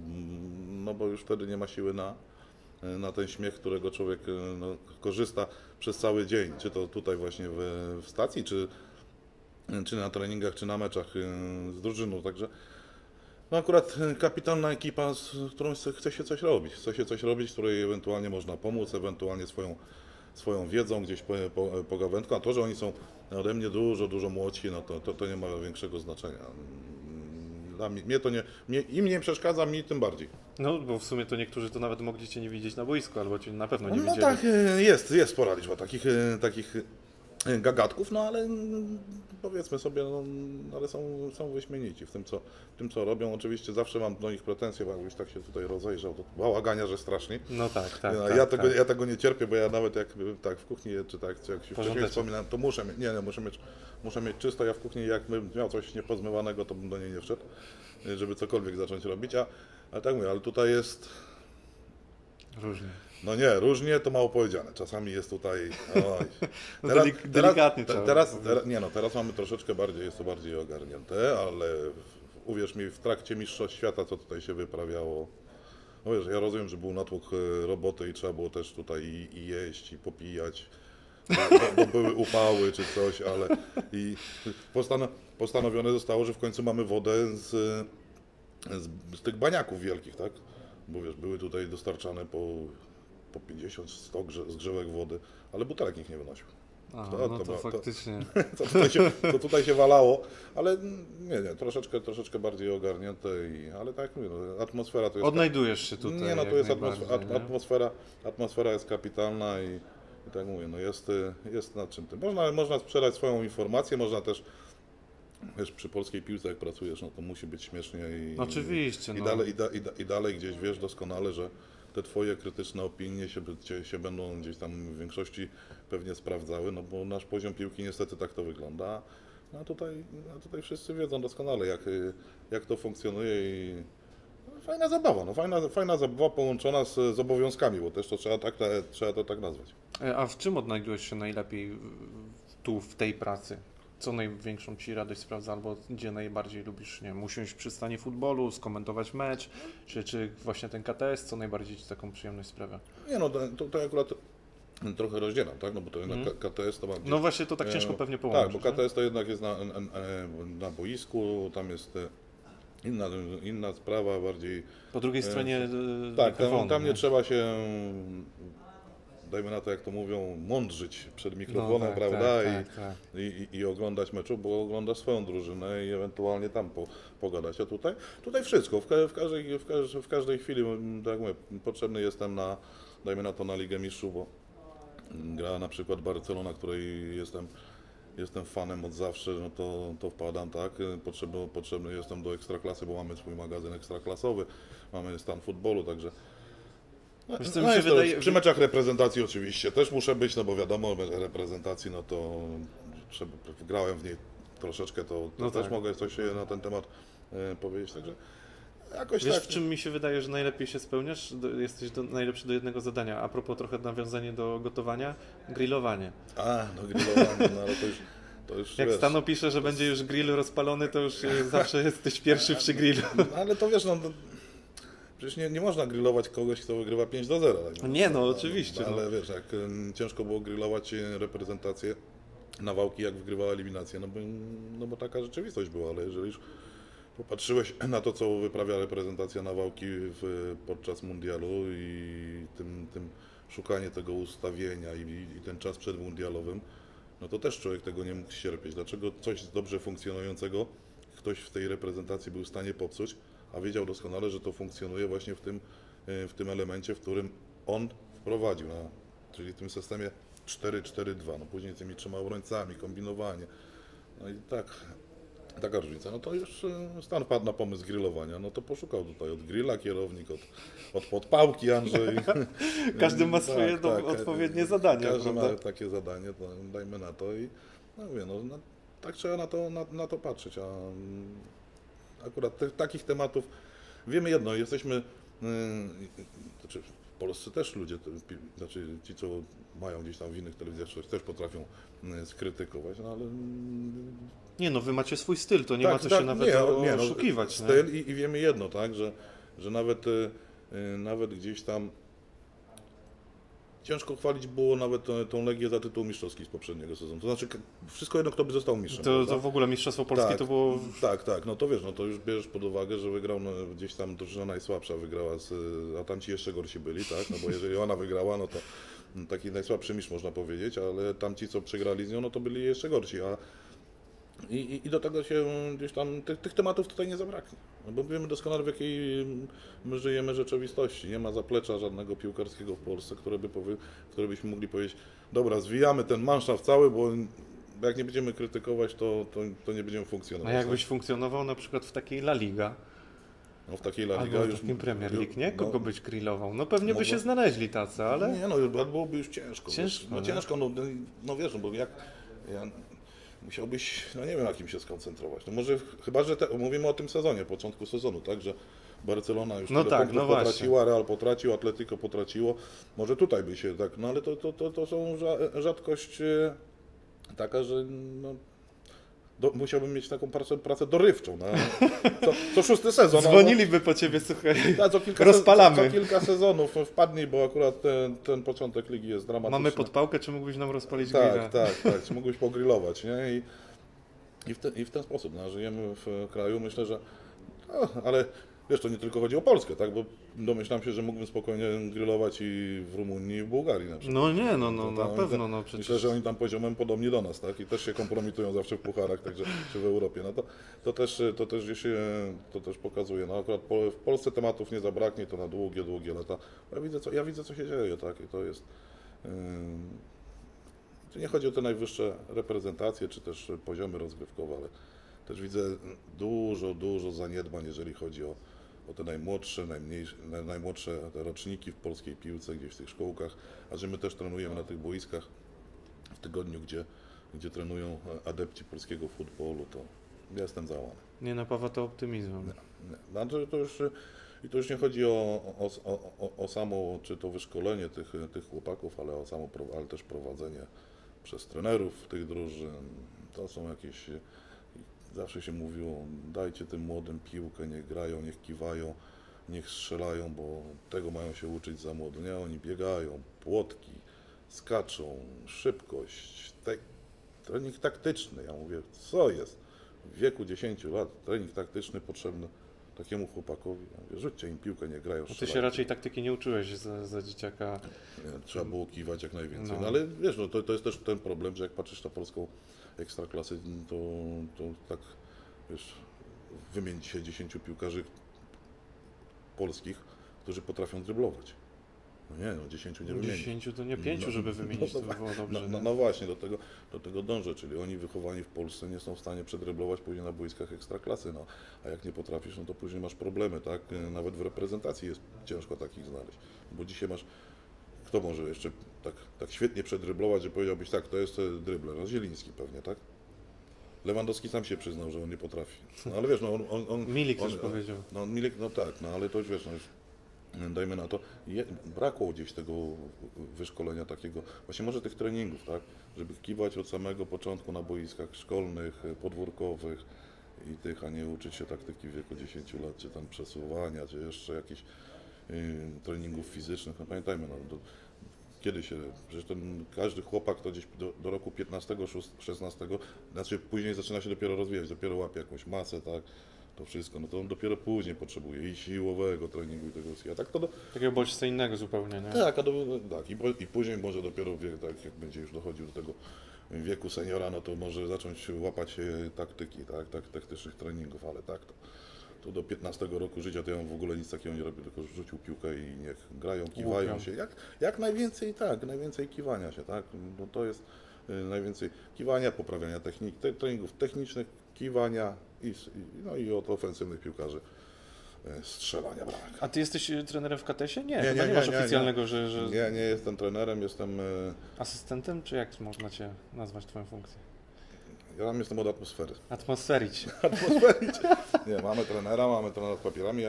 bo już wtedy nie ma siły na ten śmiech, którego człowiek korzysta przez cały dzień, czy to tutaj właśnie w stacji, czy na treningach, czy na meczach z drużyną, także akurat kapitalna ekipa, z którą chce się coś robić, z której ewentualnie można pomóc, ewentualnie swoją wiedzą gdzieś pogawędką, a to, że oni są ode mnie dużo młodsi, no to nie ma większego znaczenia. Dla mnie to im nie przeszkadza, mi tym bardziej. No, bo w sumie to niektórzy to nawet mogli Cię nie widzieć na boisku, albo Cię na pewno nie widzieli. No tak, jest spora liczba takich gagatków, no ale powiedzmy sobie, ale są wyśmienici w tym, co robią. Oczywiście zawsze mam do nich pretensje, bo jakbyś tak się tutaj rozejrzał, to bałaganiarze strasznie. No tak. Ja tego nie cierpię, bo ja nawet jak tak w kuchni, czy jak się wcześniej wspominałem, to muszę mieć czysto. Ja w kuchni, jakbym miał coś niepozmywanego, to bym do niej nie wszedł, żeby cokolwiek zacząć robić, a tak mówię, ale tutaj jest... Różnie. No nie, różnie to mało powiedziane. Czasami jest tutaj... Delikatnie teraz mamy troszeczkę bardziej, jest to bardziej ogarnięte, ale uwierz mi, w trakcie Mistrzostw Świata, co tutaj się wyprawiało, no wiesz, ja rozumiem, że był natłok roboty i trzeba było też tutaj i jeść, i popijać, bo były upały czy coś, ale postanowione zostało, że w końcu mamy wodę z tych baniaków wielkich, tak? Bo wiesz, były tutaj dostarczane po 50-100 zgrzewek wody, ale butelek nikt nie wynosił. Faktycznie. To tutaj się walało, ale nie, troszeczkę bardziej ogarnięte, ale tak jak mówię, atmosfera to jest... Odnajdujesz się tutaj. Nie, to jest atmosfera jest kapitalna i tak mówię, jest nad czym tym. Można sprzedać swoją informację, można też, wiesz, przy polskiej piłce jak pracujesz, no to musi być śmiesznie Oczywiście. I dalej gdzieś wiesz doskonale, że te twoje krytyczne opinie się będą gdzieś tam w większości pewnie sprawdzały, no bo nasz poziom piłki niestety tak to wygląda. No a tutaj wszyscy wiedzą doskonale, jak to funkcjonuje i fajna zabawa, no fajna zabawa połączona z obowiązkami, bo też to trzeba to tak nazwać. A w czym odnajdujesz się najlepiej tu, w tej pracy? Co największą Ci radość sprawdza, albo gdzie najbardziej lubisz, nie wiem, usiąść przy stanie futbolu, skomentować mecz, czy właśnie ten KTS, co najbardziej Ci taką przyjemność sprawia? Nie no, to akurat trochę rozdzielam, tak, no bo to jednak KTS to ma... No właśnie, to tak ciężko pewnie połączyć. Tak, bo KTS to jednak jest na boisku, tam jest inna sprawa, bardziej... Po drugiej stronie tak, tam nie trzeba się, dajmy na to, jak to mówią, mądrzyć przed mikrofonem, tak, prawda, tak. I oglądać meczu, bo oglądasz swoją drużynę i ewentualnie tam pogadać. A tutaj wszystko, w każdej chwili, tak jak mówię, potrzebny jestem dajmy na to, na Ligę Mistrzów, bo gra na przykład Barcelona, której jestem fanem od zawsze, no to wpadam, tak. Potrzebny jestem do Ekstraklasy, bo mamy swój magazyn ekstraklasowy, mamy stan futbolu, także Wiesz, co mi się wydaje... przy meczach reprezentacji oczywiście też muszę być, no bo wiadomo, reprezentacji, no to grałem w niej troszeczkę, to no też tak. mogę coś na ten temat powiedzieć, także jakoś Wiesz, tak. w czym mi się wydaje, że najlepiej się spełniasz? Jesteś najlepszy do jednego zadania. A propos trochę nawiązanie do gotowania, grillowanie. No grillowanie, no ale to już Jak wiesz. Stano pisze, że będzie już grill rozpalony, to już zawsze jesteś pierwszy przy grillu. Ale to wiesz, no przecież nie można grillować kogoś, kto wygrywa 5-0. Tak? Nie, no oczywiście. Ale wiesz, jak ciężko było grillować reprezentację na wałki, jak wygrywała eliminację, no bo taka rzeczywistość była, ale jeżeli już popatrzyłeś na to, co wyprawia reprezentacja na wałki podczas mundialu i tym szukanie tego ustawienia i ten czas przedmundialowym, no to też człowiek tego nie mógł ścierpieć. Dlaczego coś dobrze funkcjonującego ktoś w tej reprezentacji był w stanie popsuć, a wiedział doskonale, że to funkcjonuje właśnie w tym elemencie, w którym on wprowadził, czyli w tym systemie 4-4-2, no później tymi 3 obrońcami, kombinowanie. No i taka różnica. No to już Stan padł na pomysł grillowania, no to poszukał tutaj od grilla kierownik, od podpałki Andrzej. Każdy ma swoje odpowiednie zadania. Każdy ma takie zadanie, to dajmy na to i no mówię, no tak trzeba na to patrzeć, a akurat takich tematów wiemy jedno, jesteśmy, znaczy w Polsce też ludzie, znaczy ci, co mają gdzieś tam w innych telewizjach coś, też potrafią skrytykować, no ale... Nie no, wy macie swój styl, to nie ma co się nawet oszukiwać. Styl i wiemy jedno, tak, że nawet gdzieś tam ciężko chwalić było nawet tą Legię za tytuł mistrzowski z poprzedniego sezonu. To znaczy wszystko jedno, kto by został mistrzem. To w ogóle Mistrzostwo Polskie to było... Tak, no to wiesz, no to już bierzesz pod uwagę, że wygrał gdzieś tam drużyna najsłabsza wygrała, a tamci jeszcze gorsi byli, tak, no bo jeżeli ona wygrała, no to taki najsłabszy mistrz można powiedzieć, ale tamci, co przegrali z nią, no to byli jeszcze gorsi, I do tego się gdzieś tam, tych tematów tutaj nie zabraknie, no bo wiemy doskonale, w jakiej my żyjemy rzeczywistości. Nie ma zaplecza żadnego piłkarskiego w Polsce, które byśmy mogli powiedzieć, dobra, zwijamy ten manszaft cały, bo jak nie będziemy krytykować, to nie będziemy funkcjonować. A jakbyś funkcjonował na przykład w takiej La Liga? No w takiej La Liga albo w takim Premier League, nie? Kogo byś grillował? No pewnie by się znaleźli tacy, ale... Nie, no byłoby już ciężko. Ciężko, no wiesz, no bo musiałbyś, no nie wiem, na kim się skoncentrować. No może, chyba że mówimy o tym sezonie, początku sezonu, tak, że Barcelona już punktów potraciła, Real potracił, Atletico potraciło. Może tutaj by się tak, no ale to są rzadkość taka, że no, musiałbym mieć taką pracę dorywczą. Co 6 sezon. Dzwoniliby po ciebie, słuchaj, rozpalamy. Co kilka sezonów wpadnij, bo akurat ten początek ligi jest dramatyczny. Mamy podpałkę, czy mógłbyś nam rozpalić grilla? Tak, czy mógłbyś pogrillować, nie? I w ten sposób, no, żyjemy w kraju, myślę, że... ale wiesz, to nie tylko chodzi o Polskę, tak? Bo domyślam się, że mógłbym spokojnie grillować i w Rumunii, i w Bułgarii na przykład. No nie, na pewno. No, przecież... Myślę, że oni tam poziomem podobni do nas, tak? I też się kompromitują zawsze w pucharach, także czy w Europie. No to też pokazuje. No akurat w Polsce tematów nie zabraknie, to na długie lata. Ja widzę, co się dzieje, tak? I to jest... Tu nie chodzi o te najwyższe reprezentacje, czy też poziomy rozgrywkowe, ale też widzę dużo zaniedbań, jeżeli chodzi bo te najmłodsze, najmłodsze te roczniki w polskiej piłce, gdzieś w tych szkołkach, a że my też trenujemy na tych boiskach w tygodniu, gdzie trenują adepci polskiego futbolu, to ja jestem załamany. Nie napawa to optymizmem. Nie. Znaczy to już nie chodzi o samo, czy to wyszkolenie tych chłopaków, ale też prowadzenie przez trenerów tych drużyn. To są jakieś, zawsze się mówiło, dajcie tym młodym piłkę, niech grają, niech kiwają, niech strzelają, bo tego mają się uczyć za młodo. Nie, oni biegają, płotki, skaczą, szybkość, trening taktyczny. Ja mówię, co jest? W wieku 10 lat trening taktyczny potrzebny takiemu chłopakowi. Ja mówię, rzućcie im piłkę, nie grają, Ty się raczej taktyki nie uczyłeś za dzieciaka. Nie, trzeba było kiwać jak najwięcej. No ale wiesz, no to jest też ten problem, że jak patrzysz na polską ekstraklasę, to tak, wiesz, wymienić się 10 piłkarzy polskich, którzy potrafią dryblować. No nie, no 10 nie wymienić. 10 to nie 5, żeby wymienić, to by było dobrze. No właśnie, do tego dążę, czyli oni wychowani w Polsce nie są w stanie przedryblować później na boiskach ekstraklasy, no. A jak nie potrafisz, no to później masz problemy, tak? Nawet w reprezentacji jest ciężko takich znaleźć, bo dzisiaj masz, kto może jeszcze tak świetnie przedryblować, że powiedziałbyś tak, to jest drybler, no Zieliński pewnie, tak? Lewandowski sam się przyznał, że on nie potrafi. No ale wiesz, no Milik też powiedział. No Milik, no tak, no ale to już wiesz, no już dajmy na to, brakło gdzieś tego wyszkolenia takiego, właśnie może tych treningów, tak, żeby kiwać od samego początku na boiskach szkolnych, podwórkowych i tych, a nie uczyć się taktyki w wieku 10 lat, czy tam przesuwania, czy jeszcze jakichś treningów fizycznych. No pamiętajmy, no, kiedy się, przecież każdy chłopak to gdzieś do roku 15-16, znaczy później zaczyna się dopiero rozwijać, dopiero łapie jakąś masę, tak, to wszystko, no to on dopiero później potrzebuje i siłowego treningu i tego wszystkiego. Tak to takiego bodźca innego zupełnie, nie? Tak, i później może dopiero, tak jak będzie już dochodził do tego wieku seniora, no to może zacząć łapać taktyki, tak, taktycznych treningów, ale tak, to do 15 roku życia to ja w ogóle nic takiego nie robię, tylko rzucił piłkę i niech grają, kiwają się, jak najwięcej, tak, najwięcej kiwania się, tak, no to jest najwięcej kiwania, poprawiania treningów technicznych, kiwania i od ofensywnych piłkarzy strzelania bramek. A ty jesteś trenerem w KTS-ie? Nie masz oficjalnego, że... Nie jestem trenerem, jestem... Asystentem, czy jak można cię nazwać, twoją funkcję? Ja tam jestem od atmosfery. Atmosferić. Nie, mamy trenera z papierami,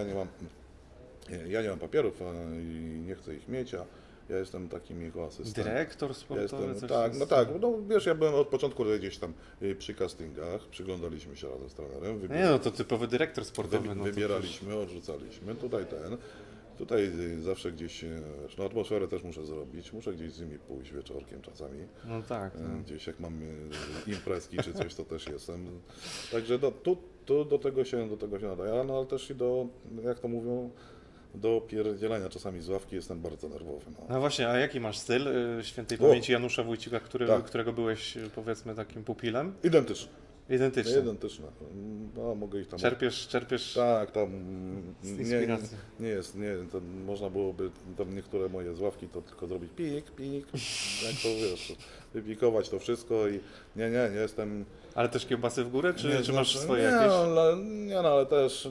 ja nie mam papierów i nie chcę ich mieć, a ja jestem takim jego asystentem. Dyrektor sportowy? No wiesz, ja byłem od początku gdzieś tam przy castingach, przyglądaliśmy się razem z trenerem. No to typowy dyrektor sportowy. Wybieraliśmy, odrzucaliśmy, tutaj zawsze gdzieś, no atmosferę też muszę zrobić, muszę gdzieś z nimi pójść wieczorkiem czasami. No tak. Gdzieś jak mam imprezki czy coś, to też jestem. Także do tego się nadaje, no ale też i jak to mówią, do pierdzielania czasami z ławki jestem bardzo nerwowy. No właśnie, a jaki masz styl świętej pamięci Janusza Wójcika, którego byłeś, powiedzmy, takim pupilem? Identyczny. Identyczne. No, mogę ich tam... Czerpiesz tak, tam z inspiracji. To można byłoby tam niektóre moje z ławki to tylko zrobić pik, jak to wiesz, wypikować to wszystko i nie jestem... Ale też kiełbasy w górę, czy masz swoje jakieś? Ale też...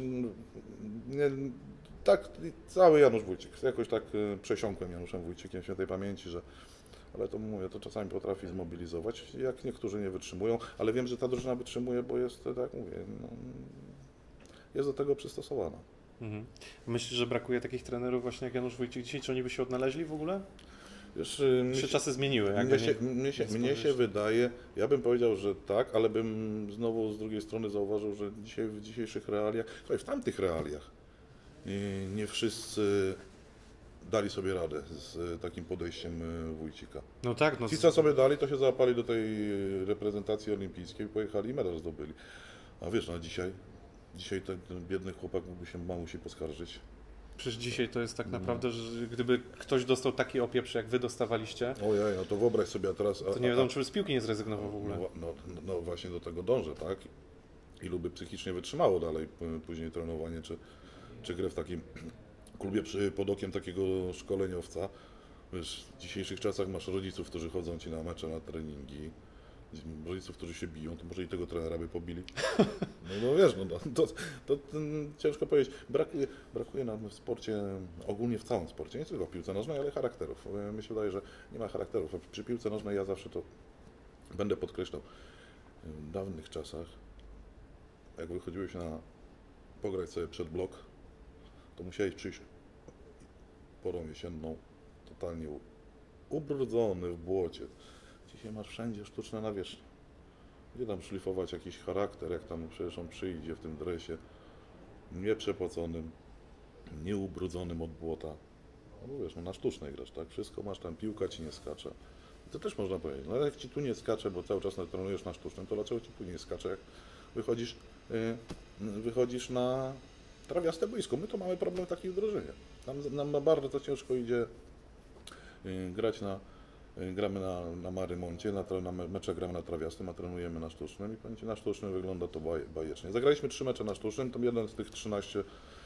Tak, cały Janusz Wójcik. Jakoś tak przesiąkłem Januszem Wójcikiem świętej pamięci, że... Ale to mówię, to czasami potrafi zmobilizować, jak niektórzy nie wytrzymują, ale wiem, że ta drużyna wytrzymuje, bo jest, tak mówię, jest do tego przystosowana. Mhm. Myślisz, że brakuje takich trenerów właśnie jak Janusz Wójcik dzisiaj? Czy oni by się odnaleźli w ogóle? Wiesz, się czasy zmieniły. Mnie się wydaje, ja bym powiedział, że tak, ale bym znowu z drugiej strony zauważył, że dzisiaj w dzisiejszych realiach, w tamtych realiach nie wszyscy dali sobie radę z takim podejściem Wójcika. No tak. Ci, co sobie dali, to się załapali do tej reprezentacji olimpijskiej i pojechali i medal zdobyli. A wiesz, no dzisiaj ten biedny chłopak mógłby się mamusi poskarżyć. Przecież dzisiaj to jest tak naprawdę, że gdyby ktoś dostał taki opieprz, jak wy dostawaliście... Ojej, no to wyobraź sobie, a teraz... To nie wiadomo, czy by z piłki nie zrezygnował w ogóle. No właśnie do tego dążę, tak? Ilu by psychicznie wytrzymało dalej później trenowanie, czy grę w takim klubie pod okiem takiego szkoleniowca. Wiesz, w dzisiejszych czasach masz rodziców, którzy chodzą ci na mecze, na treningi. rodziców, którzy się biją, to może i tego trenera by pobili. No wiesz, to ciężko powiedzieć. Brakuje nam w sporcie, ogólnie w całym sporcie, nie tylko w piłce nożnej, ale charakterów. Mi się wydaje, że nie ma charakterów. Przy piłce nożnej ja zawsze to będę podkreślał. W dawnych czasach, jak wychodziłeś pograć sobie przed blok, to musiałeś przyjść porą jesienną, totalnie ubrudzony w błocie. Dzisiaj masz wszędzie sztuczne nawierzchnie. Gdzie tam szlifować jakiś charakter, jak tam przecież on przyjdzie w tym dresie, nieprzepoconym, nieubrudzonym od błota. No wiesz, na sztucznej grasz, tak? Wszystko masz tam, piłka ci nie skacze. I to też można powiedzieć. No jak ci tu nie skacze, bo cały czas trenujesz na sztucznym, to dlaczego ci tu nie skacze, jak wychodzisz na trawiaste boisko? My to mamy problem taki w drużynie. Nam bardzo ciężko idzie grać gramy na Marymoncie, na mecze gramy na trawiastym, a trenujemy na sztucznym i pamiętacie, na sztucznym wygląda to bajecznie. Zagraliśmy 3 mecze na sztucznym, to jeden z tych 13-3,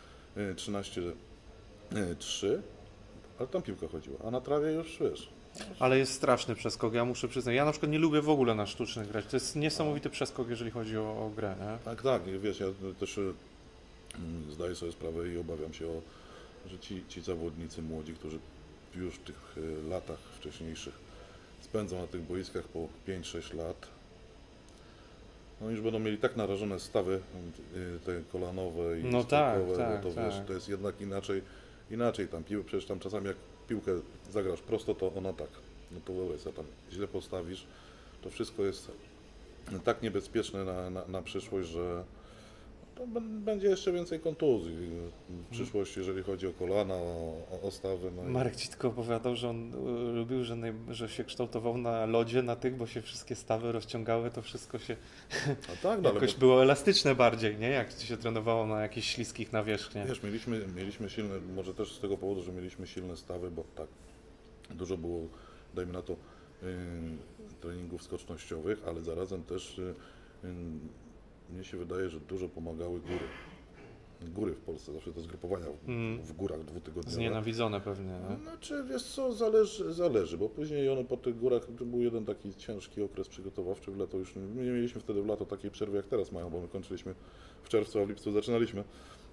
ale tam piłka chodziła, a na trawie już wiesz. Ale jest straszny przeskok, ja muszę przyznać. Ja na przykład nie lubię w ogóle na sztucznych grać. To jest niesamowity przeskok, jeżeli chodzi o grę, nie? Tak, wiesz, ja też zdaję sobie sprawę i obawiam się, że ci zawodnicy młodzi, którzy już w tych latach wcześniejszych spędzą na tych boiskach po 5-6 lat, no już będą mieli tak narażone stawy te kolanowe i stokowe, bo to wiesz, to jest jednak inaczej tam przecież tam czasami jak piłkę zagrasz prosto, to ona tak, no to wyobraź sobie, tam źle postawisz, to wszystko jest tak niebezpieczne na przyszłość, że to będzie jeszcze więcej kontuzji w przyszłości, jeżeli chodzi o kolana, o stawy. No Marek ci tylko opowiadał, że on lubił, że się kształtował na lodzie, na tych, bo się wszystkie stawy rozciągały, to wszystko się jakoś było elastyczne bardziej, nie? Jak się trenowało na jakichś śliskich nawierzchniach. Wiesz, mieliśmy silne, może też z tego powodu, że mieliśmy silne stawy, bo tak, dużo było, dajmy na to, treningów skocznościowych, ale zarazem też mnie się wydaje, że dużo pomagały góry. Góry w Polsce, zawsze te zgrupowania w górach dwutygodniowe. Znienawidzone pewnie, nie? Znaczy, wiesz co, zależy, bo później one po tych górach, to był jeden taki ciężki okres przygotowawczy w lato, już my nie mieliśmy wtedy w lato takiej przerwy jak teraz mają, bo my kończyliśmy w czerwcu, a w lipcu zaczynaliśmy.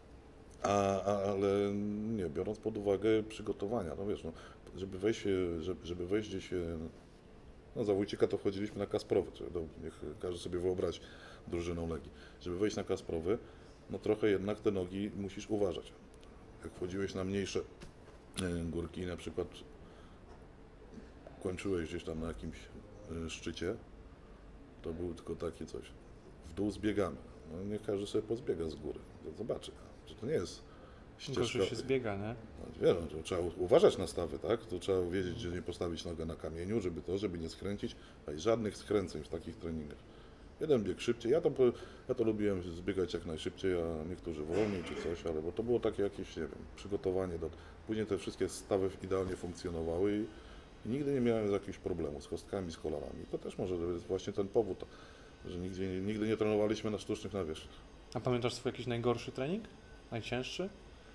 Ale nie, biorąc pod uwagę przygotowania, no wiesz, no, żeby wejść gdzieś, no za Wójcika to wchodziliśmy na Kasprowy, niech każdy sobie wyobrazi drużyną Legii. Żeby wejść na Kasprowy, no trochę jednak te nogi musisz uważać. Jak wchodziłeś na mniejsze górki, na przykład kończyłeś gdzieś tam na jakimś szczycie, to było tylko takie coś. W dół zbiegamy. No niech każdy sobie pozbiega z góry. To zobaczy, że to nie jest ścieżka. Gorzej się zbiega, nie? No, to trzeba uważać na stawy, tak? To trzeba wiedzieć, że nie postawić nogę na kamieniu, żeby nie skręcić. A żadnych skręceń w takich treningach. Jeden bieg szybciej. Ja to lubiłem zbiegać jak najszybciej, a niektórzy wolniej czy coś, ale bo to było takie jakieś, nie wiem, przygotowanie do... Później te wszystkie stawy idealnie funkcjonowały i nigdy nie miałem jakichś problemów z kostkami, z kolanami. To też może jest właśnie ten powód, że nigdy nie trenowaliśmy na sztucznych nawierzchniach. A pamiętasz swój jakiś najgorszy trening? Najcięższy?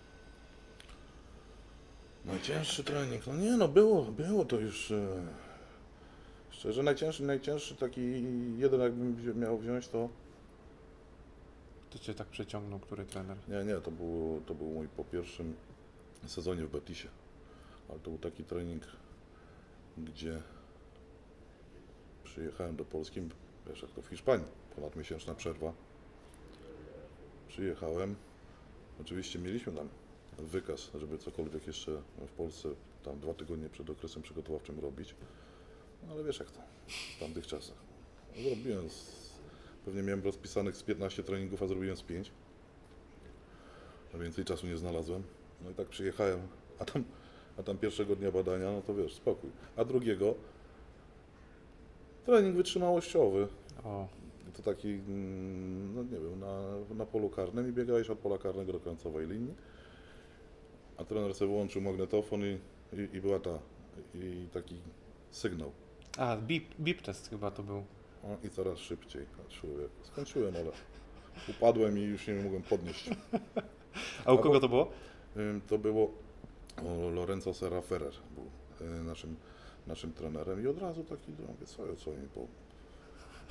Najcięższy trening? No nie, no było to już... Szczerze, najcięższy taki jeden, jakbym miał wziąć, to... To cię tak przeciągnął, który trener? Nie, to był mój po pierwszym sezonie w Betisie. Ale to był taki trening, gdzie przyjechałem do Polski, wiesz jak to w Hiszpanii, ponadmiesięczna przerwa. Przyjechałem, oczywiście mieliśmy tam wykaz, żeby cokolwiek jeszcze w Polsce tam 2 tygodnie przed okresem przygotowawczym robić. No, ale wiesz jak to w tamtych czasach. Zrobiłem, pewnie miałem rozpisanych z 15 treningów, a zrobiłem z 5. A więcej czasu nie znalazłem. No i tak przyjechałem, a tam pierwszego dnia badania, no to wiesz, spokój. A drugiego trening wytrzymałościowy. O. To taki, no nie wiem, na polu karnym i biegałeś od pola karnego do końcowej linii. A trener sobie włączył magnetofon i była i taki sygnał. A, beep test chyba to był. O, i coraz szybciej. Człowiek. Skończyłem, ale upadłem i już nie mogłem podnieść. A u kogo to było? To było Lorenzo Serra Ferrer, był naszym trenerem i od razu taki, mówię, co mi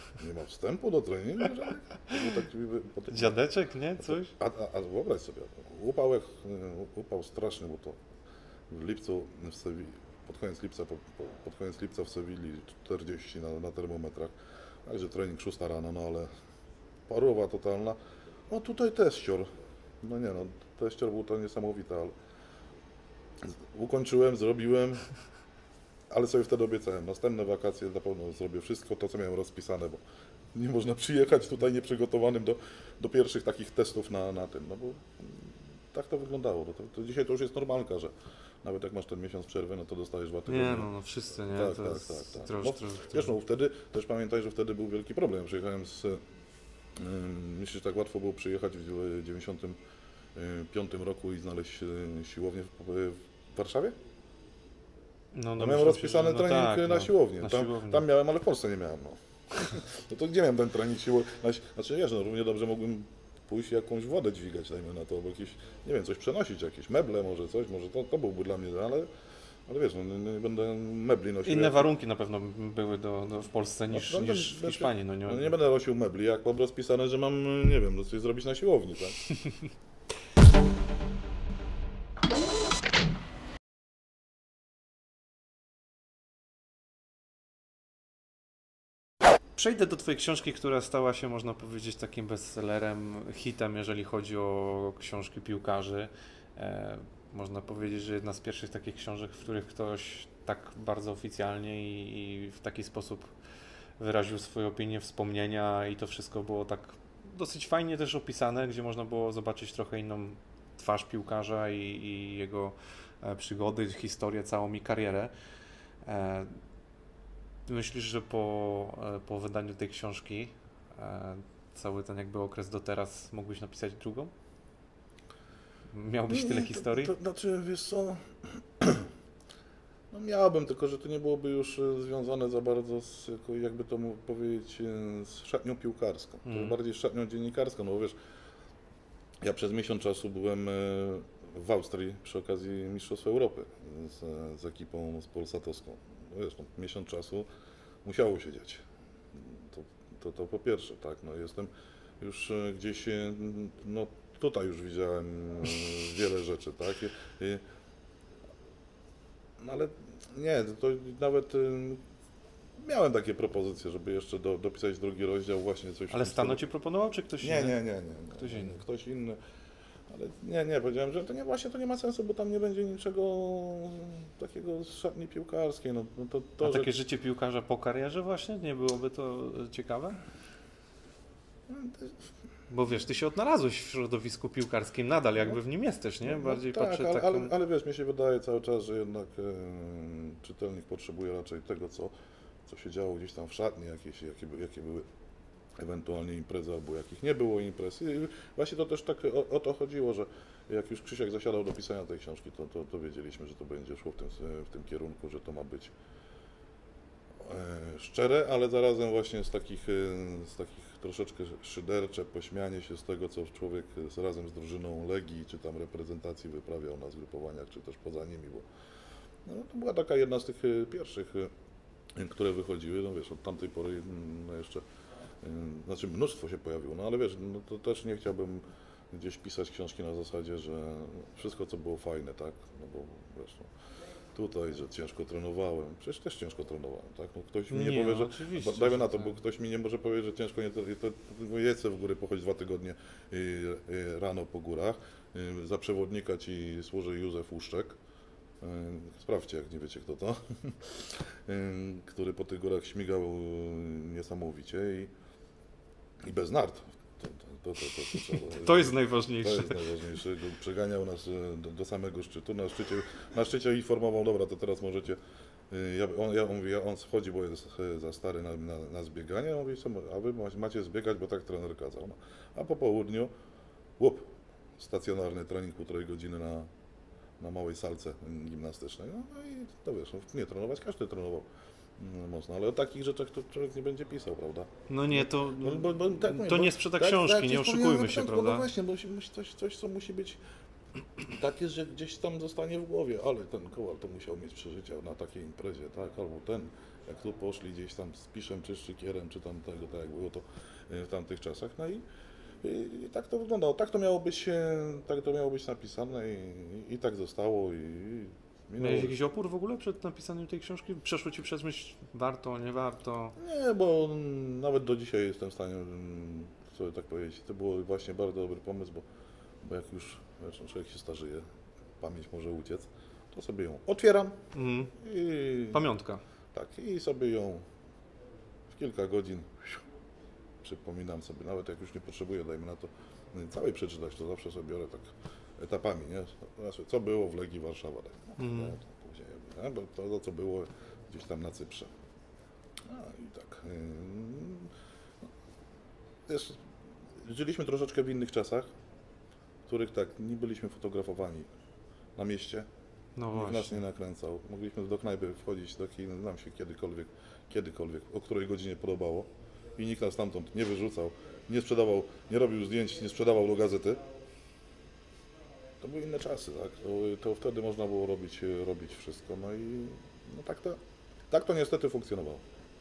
Nie ma wstępu do treningu żadnych? Dziadeczek, nie? Coś? A wyobraź sobie, upał straszny, bo to w lipcu w Sewilli, pod koniec lipca w Sewilli 40 na termometrach, także trening 6 rano, no ale parowa totalna. No tutaj teścior, no nie no, teścior był to niesamowity, ale ukończyłem, zrobiłem, ale sobie wtedy obiecałem, następne wakacje na pewno zrobię wszystko to, co miałem rozpisane, bo nie można przyjechać tutaj nieprzygotowanym do pierwszych takich testów na tym, no bo tak to wyglądało. To dzisiaj to już jest normalka, że nawet jak masz ten miesiąc przerwy, no to dostajesz 2 tygodnie. Nie, no wszyscy, nie? Tak. No, wiesz, no wtedy, też pamiętaj, że wtedy był wielki problem. Przyjechałem myślę, że tak łatwo było przyjechać w 95 roku i znaleźć siłownię w Warszawie? No miałem rozpisany trening na siłownię. Tam miałem, ale w Polsce nie miałem. No to gdzie miałem ten trening siłowni? Znaczy wiesz, no równie dobrze mógłbym pójść i jakąś wodę dźwigać, dajmy na to, albo jakieś, nie wiem, coś przenosić, jakieś meble może coś, może to byłby dla mnie, ale wiesz, no nie będę mebli nosił. Inne warunki na pewno były w Polsce niż w Hiszpanii. No nie będę nosił mebli, jak mam rozpisane, że mam, nie wiem, coś zrobić na siłowni, tak? Przejdę do Twojej książki, która stała się, można powiedzieć, takim bestsellerem, hitem, jeżeli chodzi o książki piłkarzy. Można powiedzieć, że jedna z pierwszych takich książek, w których ktoś tak bardzo oficjalnie i w taki sposób wyraził swoje opinie, wspomnienia i to wszystko było tak dosyć fajnie też opisane, gdzie można było zobaczyć trochę inną twarz piłkarza i jego przygody, historię, całą i karierę. Myślisz, że po wydaniu tej książki cały ten jakby okres do teraz mógłbyś napisać drugą? Miałbyś tyle historii? To znaczy, wiesz co, no miałbym, tylko że to nie byłoby już związane za bardzo z, jakby to powiedzieć, z szatnią piłkarską. To bardziej z szatnią dziennikarską, no bo wiesz, ja przez miesiąc czasu byłem w Austrii przy okazji Mistrzostw Europy z ekipą z polsatowską. No wiesz, no, miesiąc czasu musiało się dziać. To po pierwsze, tak, no jestem już gdzieś, no tutaj już widziałem wiele rzeczy, tak, no ale nie, to nawet miałem takie propozycje, żeby jeszcze dopisać drugi rozdział, właśnie coś. Ale Stano Ci proponował, czy ktoś inny? Nie. Ktoś inny. Ale nie, powiedziałem, że to nie, właśnie to nie ma sensu, bo tam nie będzie niczego takiego z szatni piłkarskiej. No, A takie życie piłkarza po karierze właśnie? Nie byłoby to ciekawe? Bo wiesz, Ty się odnalazłeś w środowisku piłkarskim, nadal jakby w nim jesteś, nie? Bardziej tak, ale wiesz, mi się wydaje cały czas, że jednak czytelnik potrzebuje raczej tego, co się działo gdzieś tam w szatni, jakie były ewentualnie imprezy, albo jakich nie było imprez. I właśnie to też tak o to chodziło, że jak już Krzysiek zasiadał do pisania tej książki, to wiedzieliśmy, że to będzie szło w tym kierunku, że to ma być szczere, ale zarazem właśnie z takich troszeczkę szydercze, pośmianie się z tego, co człowiek razem z drużyną Legii, czy tam reprezentacji wyprawiał na zgrupowaniach, czy też poza nimi, bo no, to była taka jedna z tych pierwszych, które wychodziły, no wiesz, od tamtej pory no jeszcze, znaczy mnóstwo się pojawiło, no ale wiesz, no to też nie chciałbym gdzieś pisać książki na zasadzie, że wszystko, co było fajne, tak, no bo wiesz, no, tutaj, że ciężko trenowałem, przecież też ciężko trenowałem, tak, no ktoś mi nie powie, że, dajmy na to, bo ktoś mi nie może powiedzieć, że ciężko nie, to jedź w góry, pochodź 2 tygodnie rano po górach, za przewodnika Ci służy Józef Łuszczek, sprawdźcie, jak nie wiecie kto to, który po tych górach śmigał niesamowicie i bez nart. To jest najważniejsze. To jest najważniejsze. Przeganiał nas do samego szczytu. Na szczycie informował, dobra, to teraz możecie. On schodzi, bo jest za stary na zbieganie. Ja mówię, a wy macie zbiegać, bo tak trener kazał. No. A po południu, stacjonarny trening 1,5 godziny na małej salce gimnastycznej. No i to wiesz, nie trenować, każdy trenował mocno, ale o takich rzeczach to człowiek nie będzie pisał, prawda? No nie, to nie sprzeda książki, nie oszukujmy się, prawda? No właśnie, bo musi być coś, co musi być takie, że gdzieś tam zostanie w głowie, ale ten Kowal to musiał mieć przeżycia na takiej imprezie, tak, albo ten jak tu poszli gdzieś tam z Piszem czy Szczykierem, czy tam tego, tak jak było to w tamtych czasach. No i tak to wyglądało, tak to miało być napisane i tak zostało. Miałeś jakiś opór w ogóle przed napisaniem tej książki? Przeszło ci przez myśl, warto, nie warto? Nie, bo nawet do dzisiaj jestem w stanie sobie tak powiedzieć. To był właśnie bardzo dobry pomysł, bo jak już człowiek się starzeje, pamięć może uciec, to sobie ją otwieram i pamiątka. Tak, i sobie ją w kilka godzin przypominam sobie, nawet jak już nie potrzebuję, dajmy na to całej przeczytać, to zawsze sobie biorę tak etapami, nie? Co było w Legii Warszawa, później, bo to co było gdzieś tam na Cyprze. I tak. Wiesz, żyliśmy troszeczkę w innych czasach, w których tak nie byliśmy fotografowani na mieście. No nikt nas nie nakręcał. Mogliśmy do knajpy wchodzić, do kina, nam się kiedykolwiek, o której godzinie podobało i nikt nas stamtąd nie wyrzucał, nie sprzedawał, nie robił zdjęć, nie sprzedawał do gazety. To były inne czasy, tak? To wtedy można było robić wszystko. No i no tak to niestety funkcjonowało.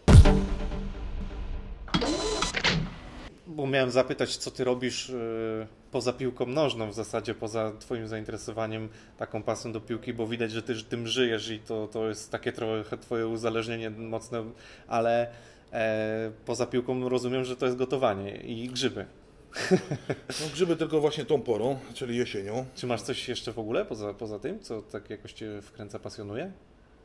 Bo miałem zapytać, co ty robisz poza piłką nożną, w zasadzie poza twoim zainteresowaniem taką pasją do piłki, bo widać, że ty tym żyjesz i to jest takie trochę twoje uzależnienie mocne, ale poza piłką rozumiem, że to jest gotowanie i grzyby. No, grzyby tylko właśnie tą porą, czyli jesienią. Czy masz coś jeszcze w ogóle poza tym, co tak jakoś cię wkręca, pasjonuje?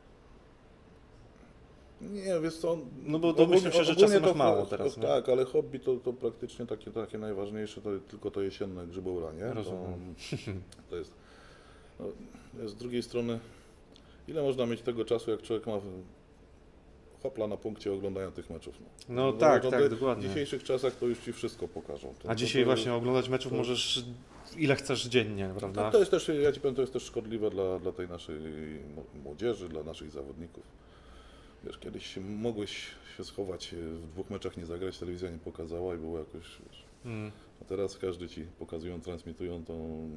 Nie, wiesz co... No bo domyślam się, że czasem masz mało teraz. Tak, ale hobby to praktycznie takie najważniejsze, to tylko to jesienne grzybobranie. Rozumiem. To jest... No, z drugiej strony, ile można mieć tego czasu, jak człowiek ma hopla na punkcie oglądania tych meczów. No tak, dokładnie. W dzisiejszych czasach to już ci wszystko pokażą. A dzisiaj właśnie oglądać meczów możesz ile chcesz dziennie, prawda? No, to jest też, ja ci powiem, to jest też szkodliwe dla tej naszej młodzieży, dla naszych zawodników. Wiesz, kiedyś mogłeś się schować, w 2 meczach nie zagrać, telewizja nie pokazała i było jakoś, wiesz. A teraz każdy ci pokazują, transmitują tą...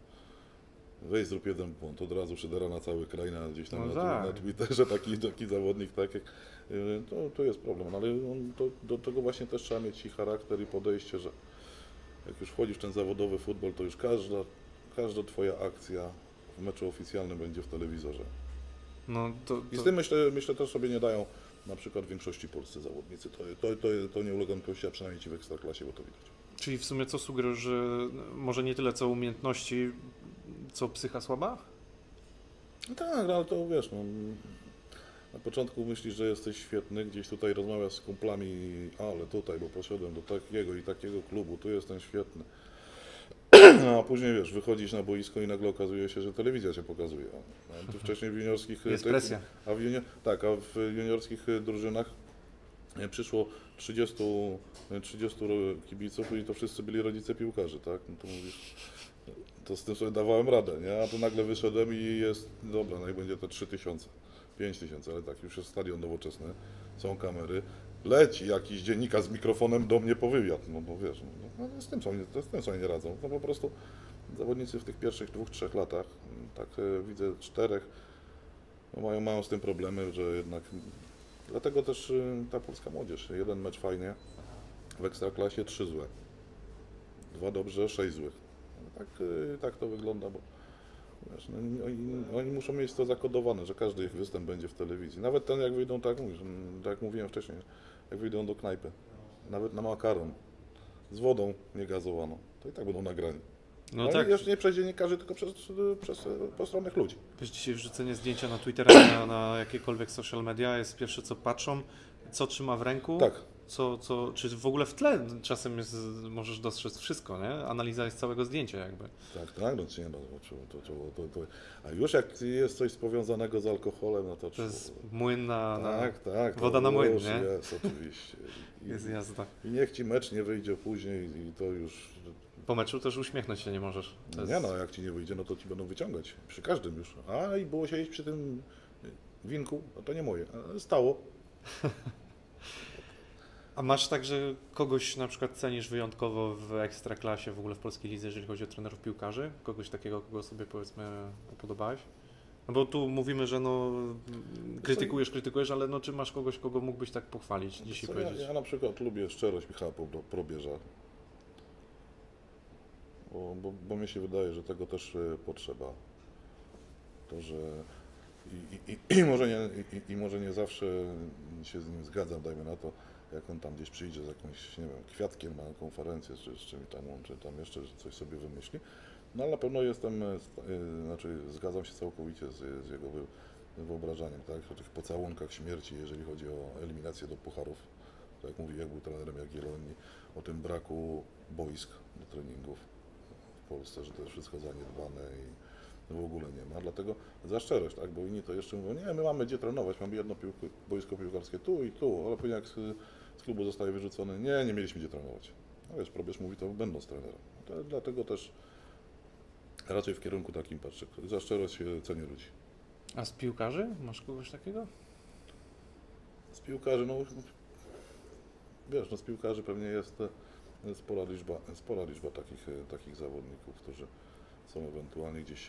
Weź zrób jeden błąd, od razu szydera na cały kraj, gdzieś tam na Twitterze taki zawodnik, tak jak... To jest problem, ale do tego właśnie też trzeba mieć i charakter i podejście, że jak już wchodzisz w ten zawodowy futbol, to już każda twoja akcja w meczu oficjalnym będzie w telewizorze. No, I z tym myślę też sobie nie dają na przykład większości polscy zawodnicy. To nie ulega wątpliwości, a przynajmniej ci w Ekstraklasie, bo to widać. Czyli w sumie co sugerujesz, że może nie tyle co umiejętności, co psycha słaba? No tak, no, ale to wiesz, no, na początku myślisz, że jesteś świetny, gdzieś tutaj rozmawiasz z kumplami, ale tutaj, bo poszedłem do takiego i takiego klubu, tu jestem świetny. A później wiesz, wychodzisz na boisko i nagle okazuje się, że telewizja cię pokazuje. A tu wcześniej w juniorskich... Jest presja. A w juniorskich drużynach przyszło 30 kibiców i to wszyscy byli rodzice piłkarzy, tak? No to mówisz, to z tym sobie dawałem radę, nie? A tu nagle wyszedłem i jest, dobra, no i będzie to 3000, 5000, ale tak, już jest stadion nowoczesny, są kamery. Leci jakiś dziennikarz z mikrofonem do mnie po wywiad, no bo wiesz, no, z tym sobie nie radzą. No po prostu zawodnicy w tych pierwszych 2-3 latach, tak widzę 4, no mają z tym problemy, że jednak, dlatego też ta polska młodzież, 1 mecz fajnie, w Ekstraklasie 3 złe, 2 dobrze, 6 złych. No tak to wygląda, bo wiesz, no, oni muszą mieć to zakodowane, że każdy ich występ będzie w telewizji. Nawet ten jak wyjdą, tak jak mówiłem wcześniej, jak wyjdą do knajpy, nawet na makaron, z wodą niegazowaną, to i tak będą nagrani. No tak. Jeszcze nie przez dziennikarzy, tylko przez postronnych ludzi. Wiesz, dzisiaj wrzucenie zdjęcia na Twittera, na jakiekolwiek social media jest pierwsze co patrzą, co trzyma w ręku. Tak. Czy w ogóle w tle czasem możesz dostrzec wszystko, nie? Analiza jest całego zdjęcia jakby. Tak, no nie no, a już jak jest coś powiązanego z alkoholem, no to... To jest młyn tak, woda na młyn, nie? Jest, oczywiście. Jest jazda. I niech ci mecz nie wyjdzie później i to już... Po meczu też uśmiechnąć się nie możesz. Nie no, jak ci nie wyjdzie, no to ci będą wyciągać. Przy każdym już. A i było siedzieć przy tym winku, no to nie moje. Stało. A masz tak, że kogoś na przykład cenisz wyjątkowo w Ekstraklasie, w ogóle w polskiej lidze, jeżeli chodzi o trenerów piłkarzy? Kogoś takiego, kogo sobie powiedzmy upodobałeś? No bo tu mówimy, że no krytykujesz, ale no czy masz kogoś, kogo mógłbyś tak pochwalić dzisiaj powiedzieć? Ja na przykład lubię szczerość Michała Probierza, bo mi się wydaje, że tego też potrzeba. To, że może nie zawsze się z nim zgadzam, dajmy na to, jak on tam gdzieś przyjdzie z jakimś, nie wiem, kwiatkiem na konferencję, czy z czymś tam, czy tam jeszcze coś sobie wymyśli. No ale na pewno zgadzam się całkowicie z jego wyobrażaniem, tak, o tych pocałunkach śmierci, jeżeli chodzi o eliminację do pucharów, tak jak mówi, jak był trenerem Jagiellonii, o tym braku boisk do treningów w Polsce, że to jest wszystko zaniedbane i w ogóle nie ma, dlatego za szczerość, tak, bo inni to jeszcze mówią, nie, my mamy gdzie trenować, mamy jedno boisko piłkarskie tu i tu, ale później jak z klubu zostaje wyrzucony, nie mieliśmy gdzie trenować. No wiesz, Probierz mówi to będąc trenerem. Dlatego też raczej w kierunku takim patrzę, za szczerość cenię ludzi. A z piłkarzy? Masz kogoś takiego? Z piłkarzy, no wiesz, no z piłkarzy pewnie jest spora liczba takich zawodników, którzy są ewentualnie gdzieś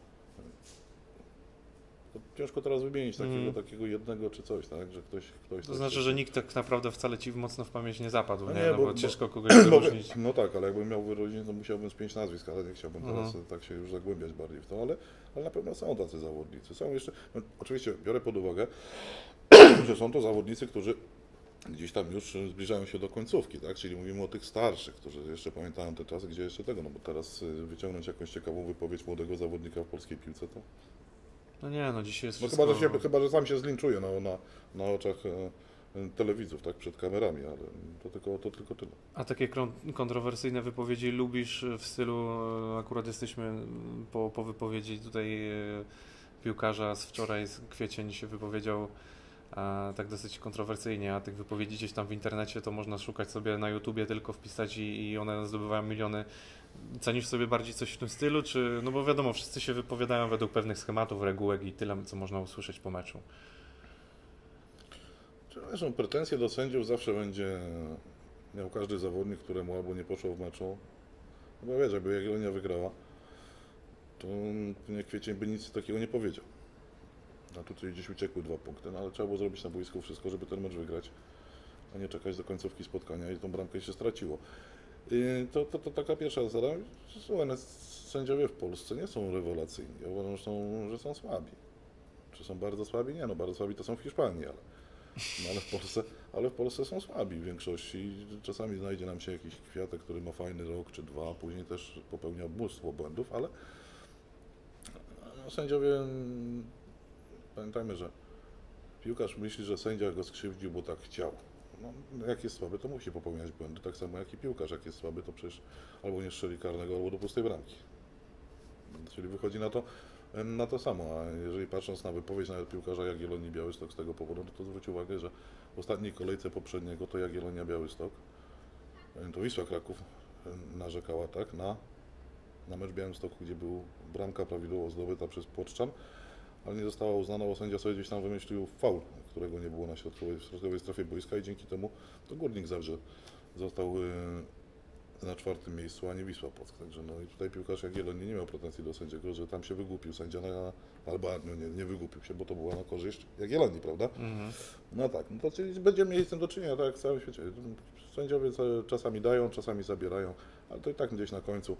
ciężko teraz wymienić takiego jednego czy coś, tak, że ktoś to znaczy, że nikt tak naprawdę wcale ci mocno w pamięć nie zapadł, nie? No bo ciężko kogoś wyróżnić. No tak, ale jakbym miał wyróżnić, to musiałbym z 5 nazwisk, ale nie chciałbym teraz tak się już zagłębiać bardziej w to, ale na pewno są tacy zawodnicy. Są jeszcze, no, oczywiście biorę pod uwagę, że są to zawodnicy, którzy gdzieś tam już zbliżają się do końcówki, tak? Czyli mówimy o tych starszych, którzy jeszcze pamiętają te czasy, gdzie jeszcze tego, no bo teraz wyciągnąć jakąś ciekawą wypowiedź młodego zawodnika w polskiej piłce, to... No nie, no dzisiaj jest no wszystko... chyba, że sam się zlinczuje na oczach telewidzów, tak, przed kamerami, ale to tylko tyle. A takie kontrowersyjne wypowiedzi lubisz w stylu, akurat jesteśmy po wypowiedzi tutaj piłkarza z wczoraj, Kwiecień się wypowiedział tak dosyć kontrowersyjnie, a tych wypowiedzi gdzieś tam w internecie to można szukać sobie na YouTubie, tylko wpisać i one zdobywają miliony. Cenisz sobie bardziej coś w tym stylu, czy, no bo wiadomo, wszyscy się wypowiadają według pewnych schematów, regułek i tyle, co można usłyszeć po meczu. Zresztą pretensje do sędziów zawsze będzie miał każdy zawodnik, któremu albo nie poszło w meczu, bo wiesz, jakby Jagiellonia wygrała, to Kwiecień by nic takiego nie powiedział. A tutaj gdzieś uciekły 2 punkty, no ale trzeba było zrobić na boisku wszystko, żeby ten mecz wygrać, a nie czekać do końcówki spotkania i tą bramkę się straciło. To taka pierwsza zasada. Słuchaj, sędziowie w Polsce nie są rewelacyjni. Ja uważam, że są słabi. Czy są bardzo słabi? Nie, no bardzo słabi to są w Hiszpanii, ale w Polsce są słabi w większości. Czasami znajdzie nam się jakiś Kwiatek, który ma fajny rok czy 2, później też popełnia mnóstwo błędów, ale no, sędziowie, pamiętajmy, że piłkarz myśli, że sędzia go skrzywdził, bo tak chciał. No, jak jest słaby, to musi popełniać błędy, tak samo jak i piłkarz. Jak jest słaby, to przecież albo nie strzeli karnego, albo do pustej bramki. Czyli wychodzi na to samo, a jeżeli patrząc na wypowiedź nawet piłkarza Jagiellonii Białystok z tego powodu, to zwróć uwagę, że w ostatniej kolejce poprzedniego to Jagiellonia Białystok, to Wisła Kraków narzekała tak na mecz Białymstoku, gdzie był bramka prawidłowo zdobyta przez Płoczczan, ale nie została uznana, bo sędzia sobie gdzieś tam wymyślił faul, którego nie było na środkowej strefie boiska i dzięki temu to Górnik Zabrze został na 4. miejscu, a nie Wisła Płock. Także no i tutaj piłkarz Jagiellonii nie miał pretensji do sędziego, że tam się wygłupił sędzia, albo nie wygłupił się, bo to była na korzyść Jagiellonii, prawda? No tak, no to czyli będziemy mieli z tym do czynienia, tak jak w całym świecie. Sędziowie czasami dają, czasami zabierają, ale to i tak gdzieś na końcu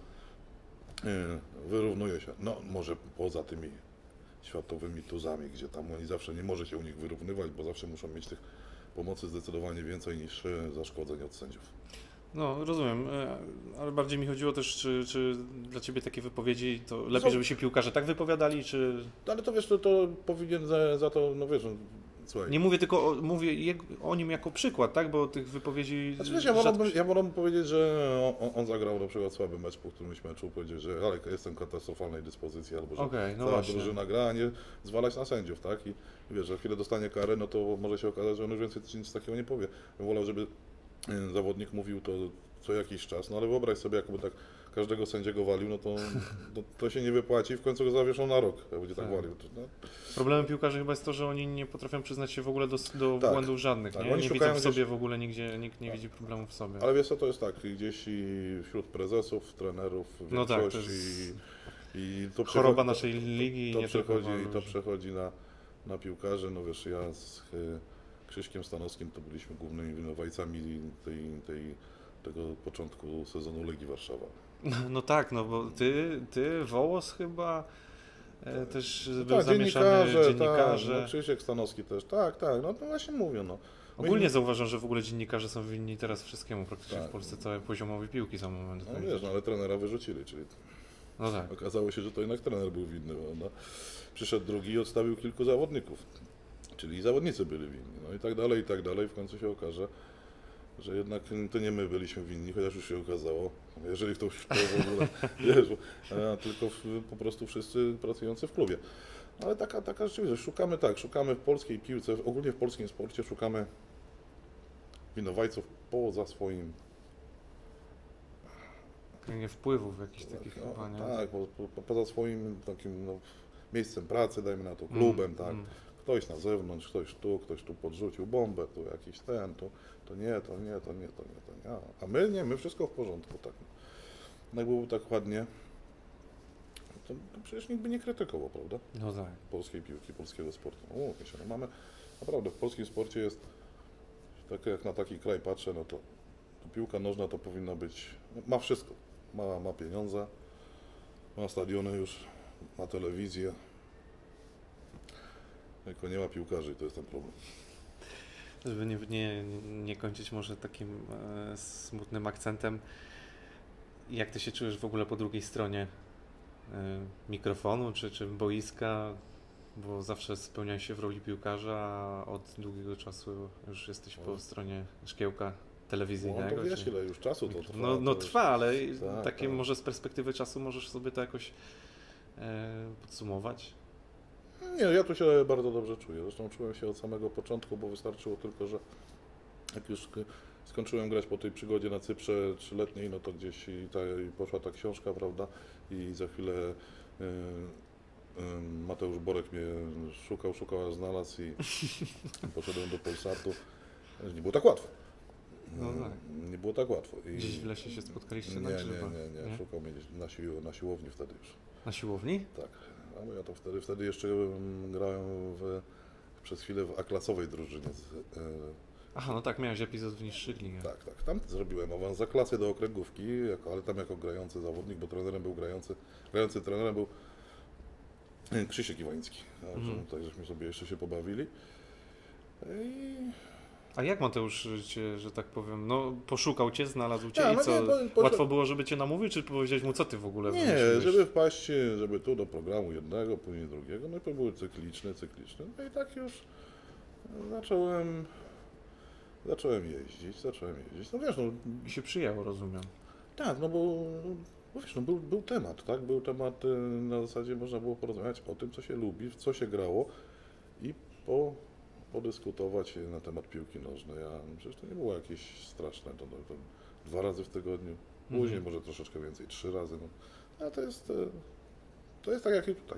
wyrównuje się. No może poza tymi światowymi tuzami, gdzie tam oni zawsze nie może się u nich wyrównywać, bo zawsze muszą mieć tych pomocy zdecydowanie więcej niż zaszkodzeń od sędziów. No, rozumiem, ale bardziej mi chodziło też, czy dla Ciebie takie wypowiedzi, to lepiej, żeby się piłkarze tak wypowiadali, czy... Ale to wiesz, to powinien za to, no wiesz, słuchaj. Nie mówię tylko, mówię o nim jako przykład, tak, bo tych wypowiedzi... Znaczy, wiesz, ja wolałbym powiedzieć, że on zagrał na przykład słaby mecz po którymś meczu, powiedzieć, że ale jestem w katastrofalnej dyspozycji, albo że cała drużyna gra, a nie zwalać na sędziów, tak, i wiesz, że chwilę dostanie karę, no to może się okazać, że on już więcej nic takiego nie powie. Ja wolał, żeby zawodnik mówił to co jakiś czas, no ale wyobraź sobie, jakby tak każdego sędziego walił, no to się nie wypłaci i w końcu go zawieszą na rok, jak będzie tak walił. No. Problemem piłkarzy chyba jest to, że oni nie potrafią przyznać się w ogóle do błędów żadnych, tak, nie? Oni nie widzą w sobie w ogóle nigdzie, nikt nie widzi problemów w sobie. Ale wiesz co, to jest tak, gdzieś i wśród prezesów, trenerów, większości i choroba naszej ligi. To przechodzi na piłkarzy. No wiesz, ja z Krzyśkiem Stanowskim to byliśmy głównymi winowajcami tego początku sezonu Legii Warszawa. No tak, no bo ty Wołos chyba też był zamieszany, dziennikarze. Tak, no Krzysiek Stanowski też, tak, no to właśnie mówię, no. Ogólnie zauważam, że w ogóle dziennikarze są winni teraz wszystkiemu, praktycznie w Polsce całe poziomowe piłki są momenty. No wiesz, no, ale trenera wyrzucili, czyli no tak. Okazało się, że to jednak trener był winny, no. Przyszedł drugi i odstawił kilku zawodników, czyli zawodnicy byli winni, no i tak dalej, w końcu się okaże, że jednak to nie my byliśmy winni, chociaż już się okazało, jeżeli ktoś to w ogóle wierzył, tylko po prostu wszyscy pracujący w klubie. Ale taka rzeczywistość, szukamy w polskiej piłce, ogólnie w polskim sporcie szukamy winowajców poza swoim... Nie wpływów jakichś takich chyba, nie? Tak, poza swoim takim miejscem pracy, dajmy na to, klubem, tak. Ktoś na zewnątrz, ktoś tu podrzucił bombę, tu jakiś to nie. A my wszystko w porządku, tak. Jak byłoby tak ładnie, to przecież nikt by nie krytykował, prawda? No tak. Polskiej piłki, polskiego sportu. No mamy, naprawdę w polskim sporcie jest, tak jak na taki kraj patrzę, no to piłka nożna to powinna być, ma wszystko. Ma pieniądze, ma stadiony już, ma telewizję. Tylko nie ma piłkarzy i to jest ten problem. Żeby nie kończyć może takim smutnym akcentem, jak ty się czujesz w ogóle po drugiej stronie mikrofonu czy boiska, bo zawsze spełniałeś się w roli piłkarza, a od długiego czasu już jesteś po stronie szkiełka telewizyjnego. No to wiesz, ile już czasu to trwa. No trwa, ale takie może z perspektywy czasu możesz sobie to jakoś podsumować? Nie, ja tu się bardzo dobrze czuję. Zresztą czułem się od samego początku, bo wystarczyło tylko, że jak już skończyłem grać po tej przygodzie na Cyprze 3-letniej, no to gdzieś poszła ta książka, prawda? I za chwilę Mateusz Borek mnie szukał, a znalazł i poszedłem do Polsatu. Nie było tak łatwo. Nie było tak łatwo. Gdzieś w lesie się spotkaliście? Nie. Szukał mnie na siłowni wtedy już. Na siłowni? Tak. A ja to wtedy jeszcze grałem przez chwilę w A-klasowej drużynie. Aha, no tak, miałeś epizod w niższych ligach. Tak. Tam zrobiłem awans za klasę do okręgówki, ale tam jako grający zawodnik, bo trenerem był grający trenerem był Krzysiek Iwański. Tak żeśmy sobie jeszcze się pobawili. A jak Mateusz cię, że tak powiem, poszukał cię, znalazł cię i co? Łatwo było, żeby cię namówił, czy powiedziałeś mu, co ty w ogóle wymyśliłeś? Żeby wpaść, żeby tu do programu jednego, później drugiego, no i to były cykliczne. No i tak już zacząłem jeździć. No wiesz, I się przyjęło, rozumiem. Tak, no bo wiesz, był temat, tak? Był temat, na zasadzie można było porozmawiać o tym, co się lubi, w co się grało i podyskutować na temat piłki nożnej. Przecież to nie było jakieś straszne, to 2 razy w tygodniu, później może troszeczkę więcej, 3 razy. A to jest tak jak i tutaj.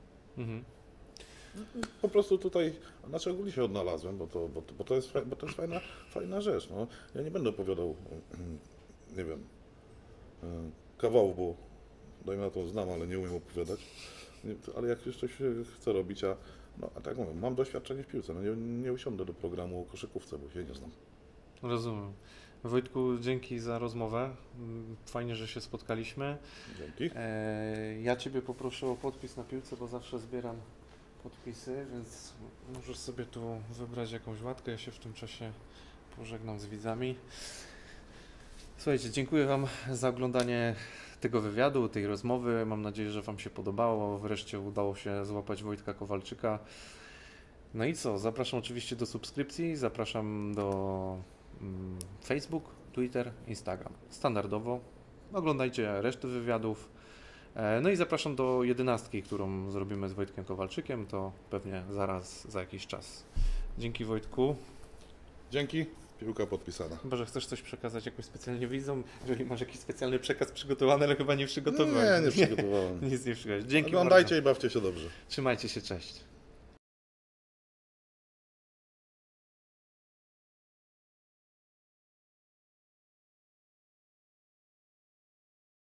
Po prostu tutaj, znaczy ogólnie się odnalazłem, bo to jest fajna rzecz. No. Ja nie będę opowiadał, nie wiem, kawałów, bo dajmy na to znam, ale nie umiem opowiadać. Ale jak już coś chcę robić, a tak mówię, mam doświadczenie w piłce, nie usiądę do programu o koszykówce, bo się nie znam. Rozumiem. Wojtku, dzięki za rozmowę. Fajnie, że się spotkaliśmy. Dzięki. Ja Ciebie poproszę o podpis na piłce, bo zawsze zbieram podpisy, więc możesz sobie tu wybrać jakąś łatkę. Ja się w tym czasie pożegnam z widzami. Słuchajcie, dziękuję Wam za oglądanie tego wywiadu, tej rozmowy. Mam nadzieję, że Wam się podobało. Wreszcie udało się złapać Wojtka Kowalczyka. No i co? Zapraszam oczywiście do subskrypcji, zapraszam do Facebook, Twitter, Instagram. Standardowo. Oglądajcie resztę wywiadów. No i zapraszam do 11, którą zrobimy z Wojtkiem Kowalczykiem. To pewnie za jakiś czas. Dzięki Wojtku. Dzięki. Piłka podpisana. Chyba, że chcesz coś przekazać jakoś specjalnie widzom, jeżeli masz jakiś specjalny przekaz przygotowany, ale chyba nie przygotowałeś. Nie przygotowałem. Nic nie przygotowałeś. Dzięki. Oglądajcie i bawcie się dobrze. Trzymajcie się, cześć.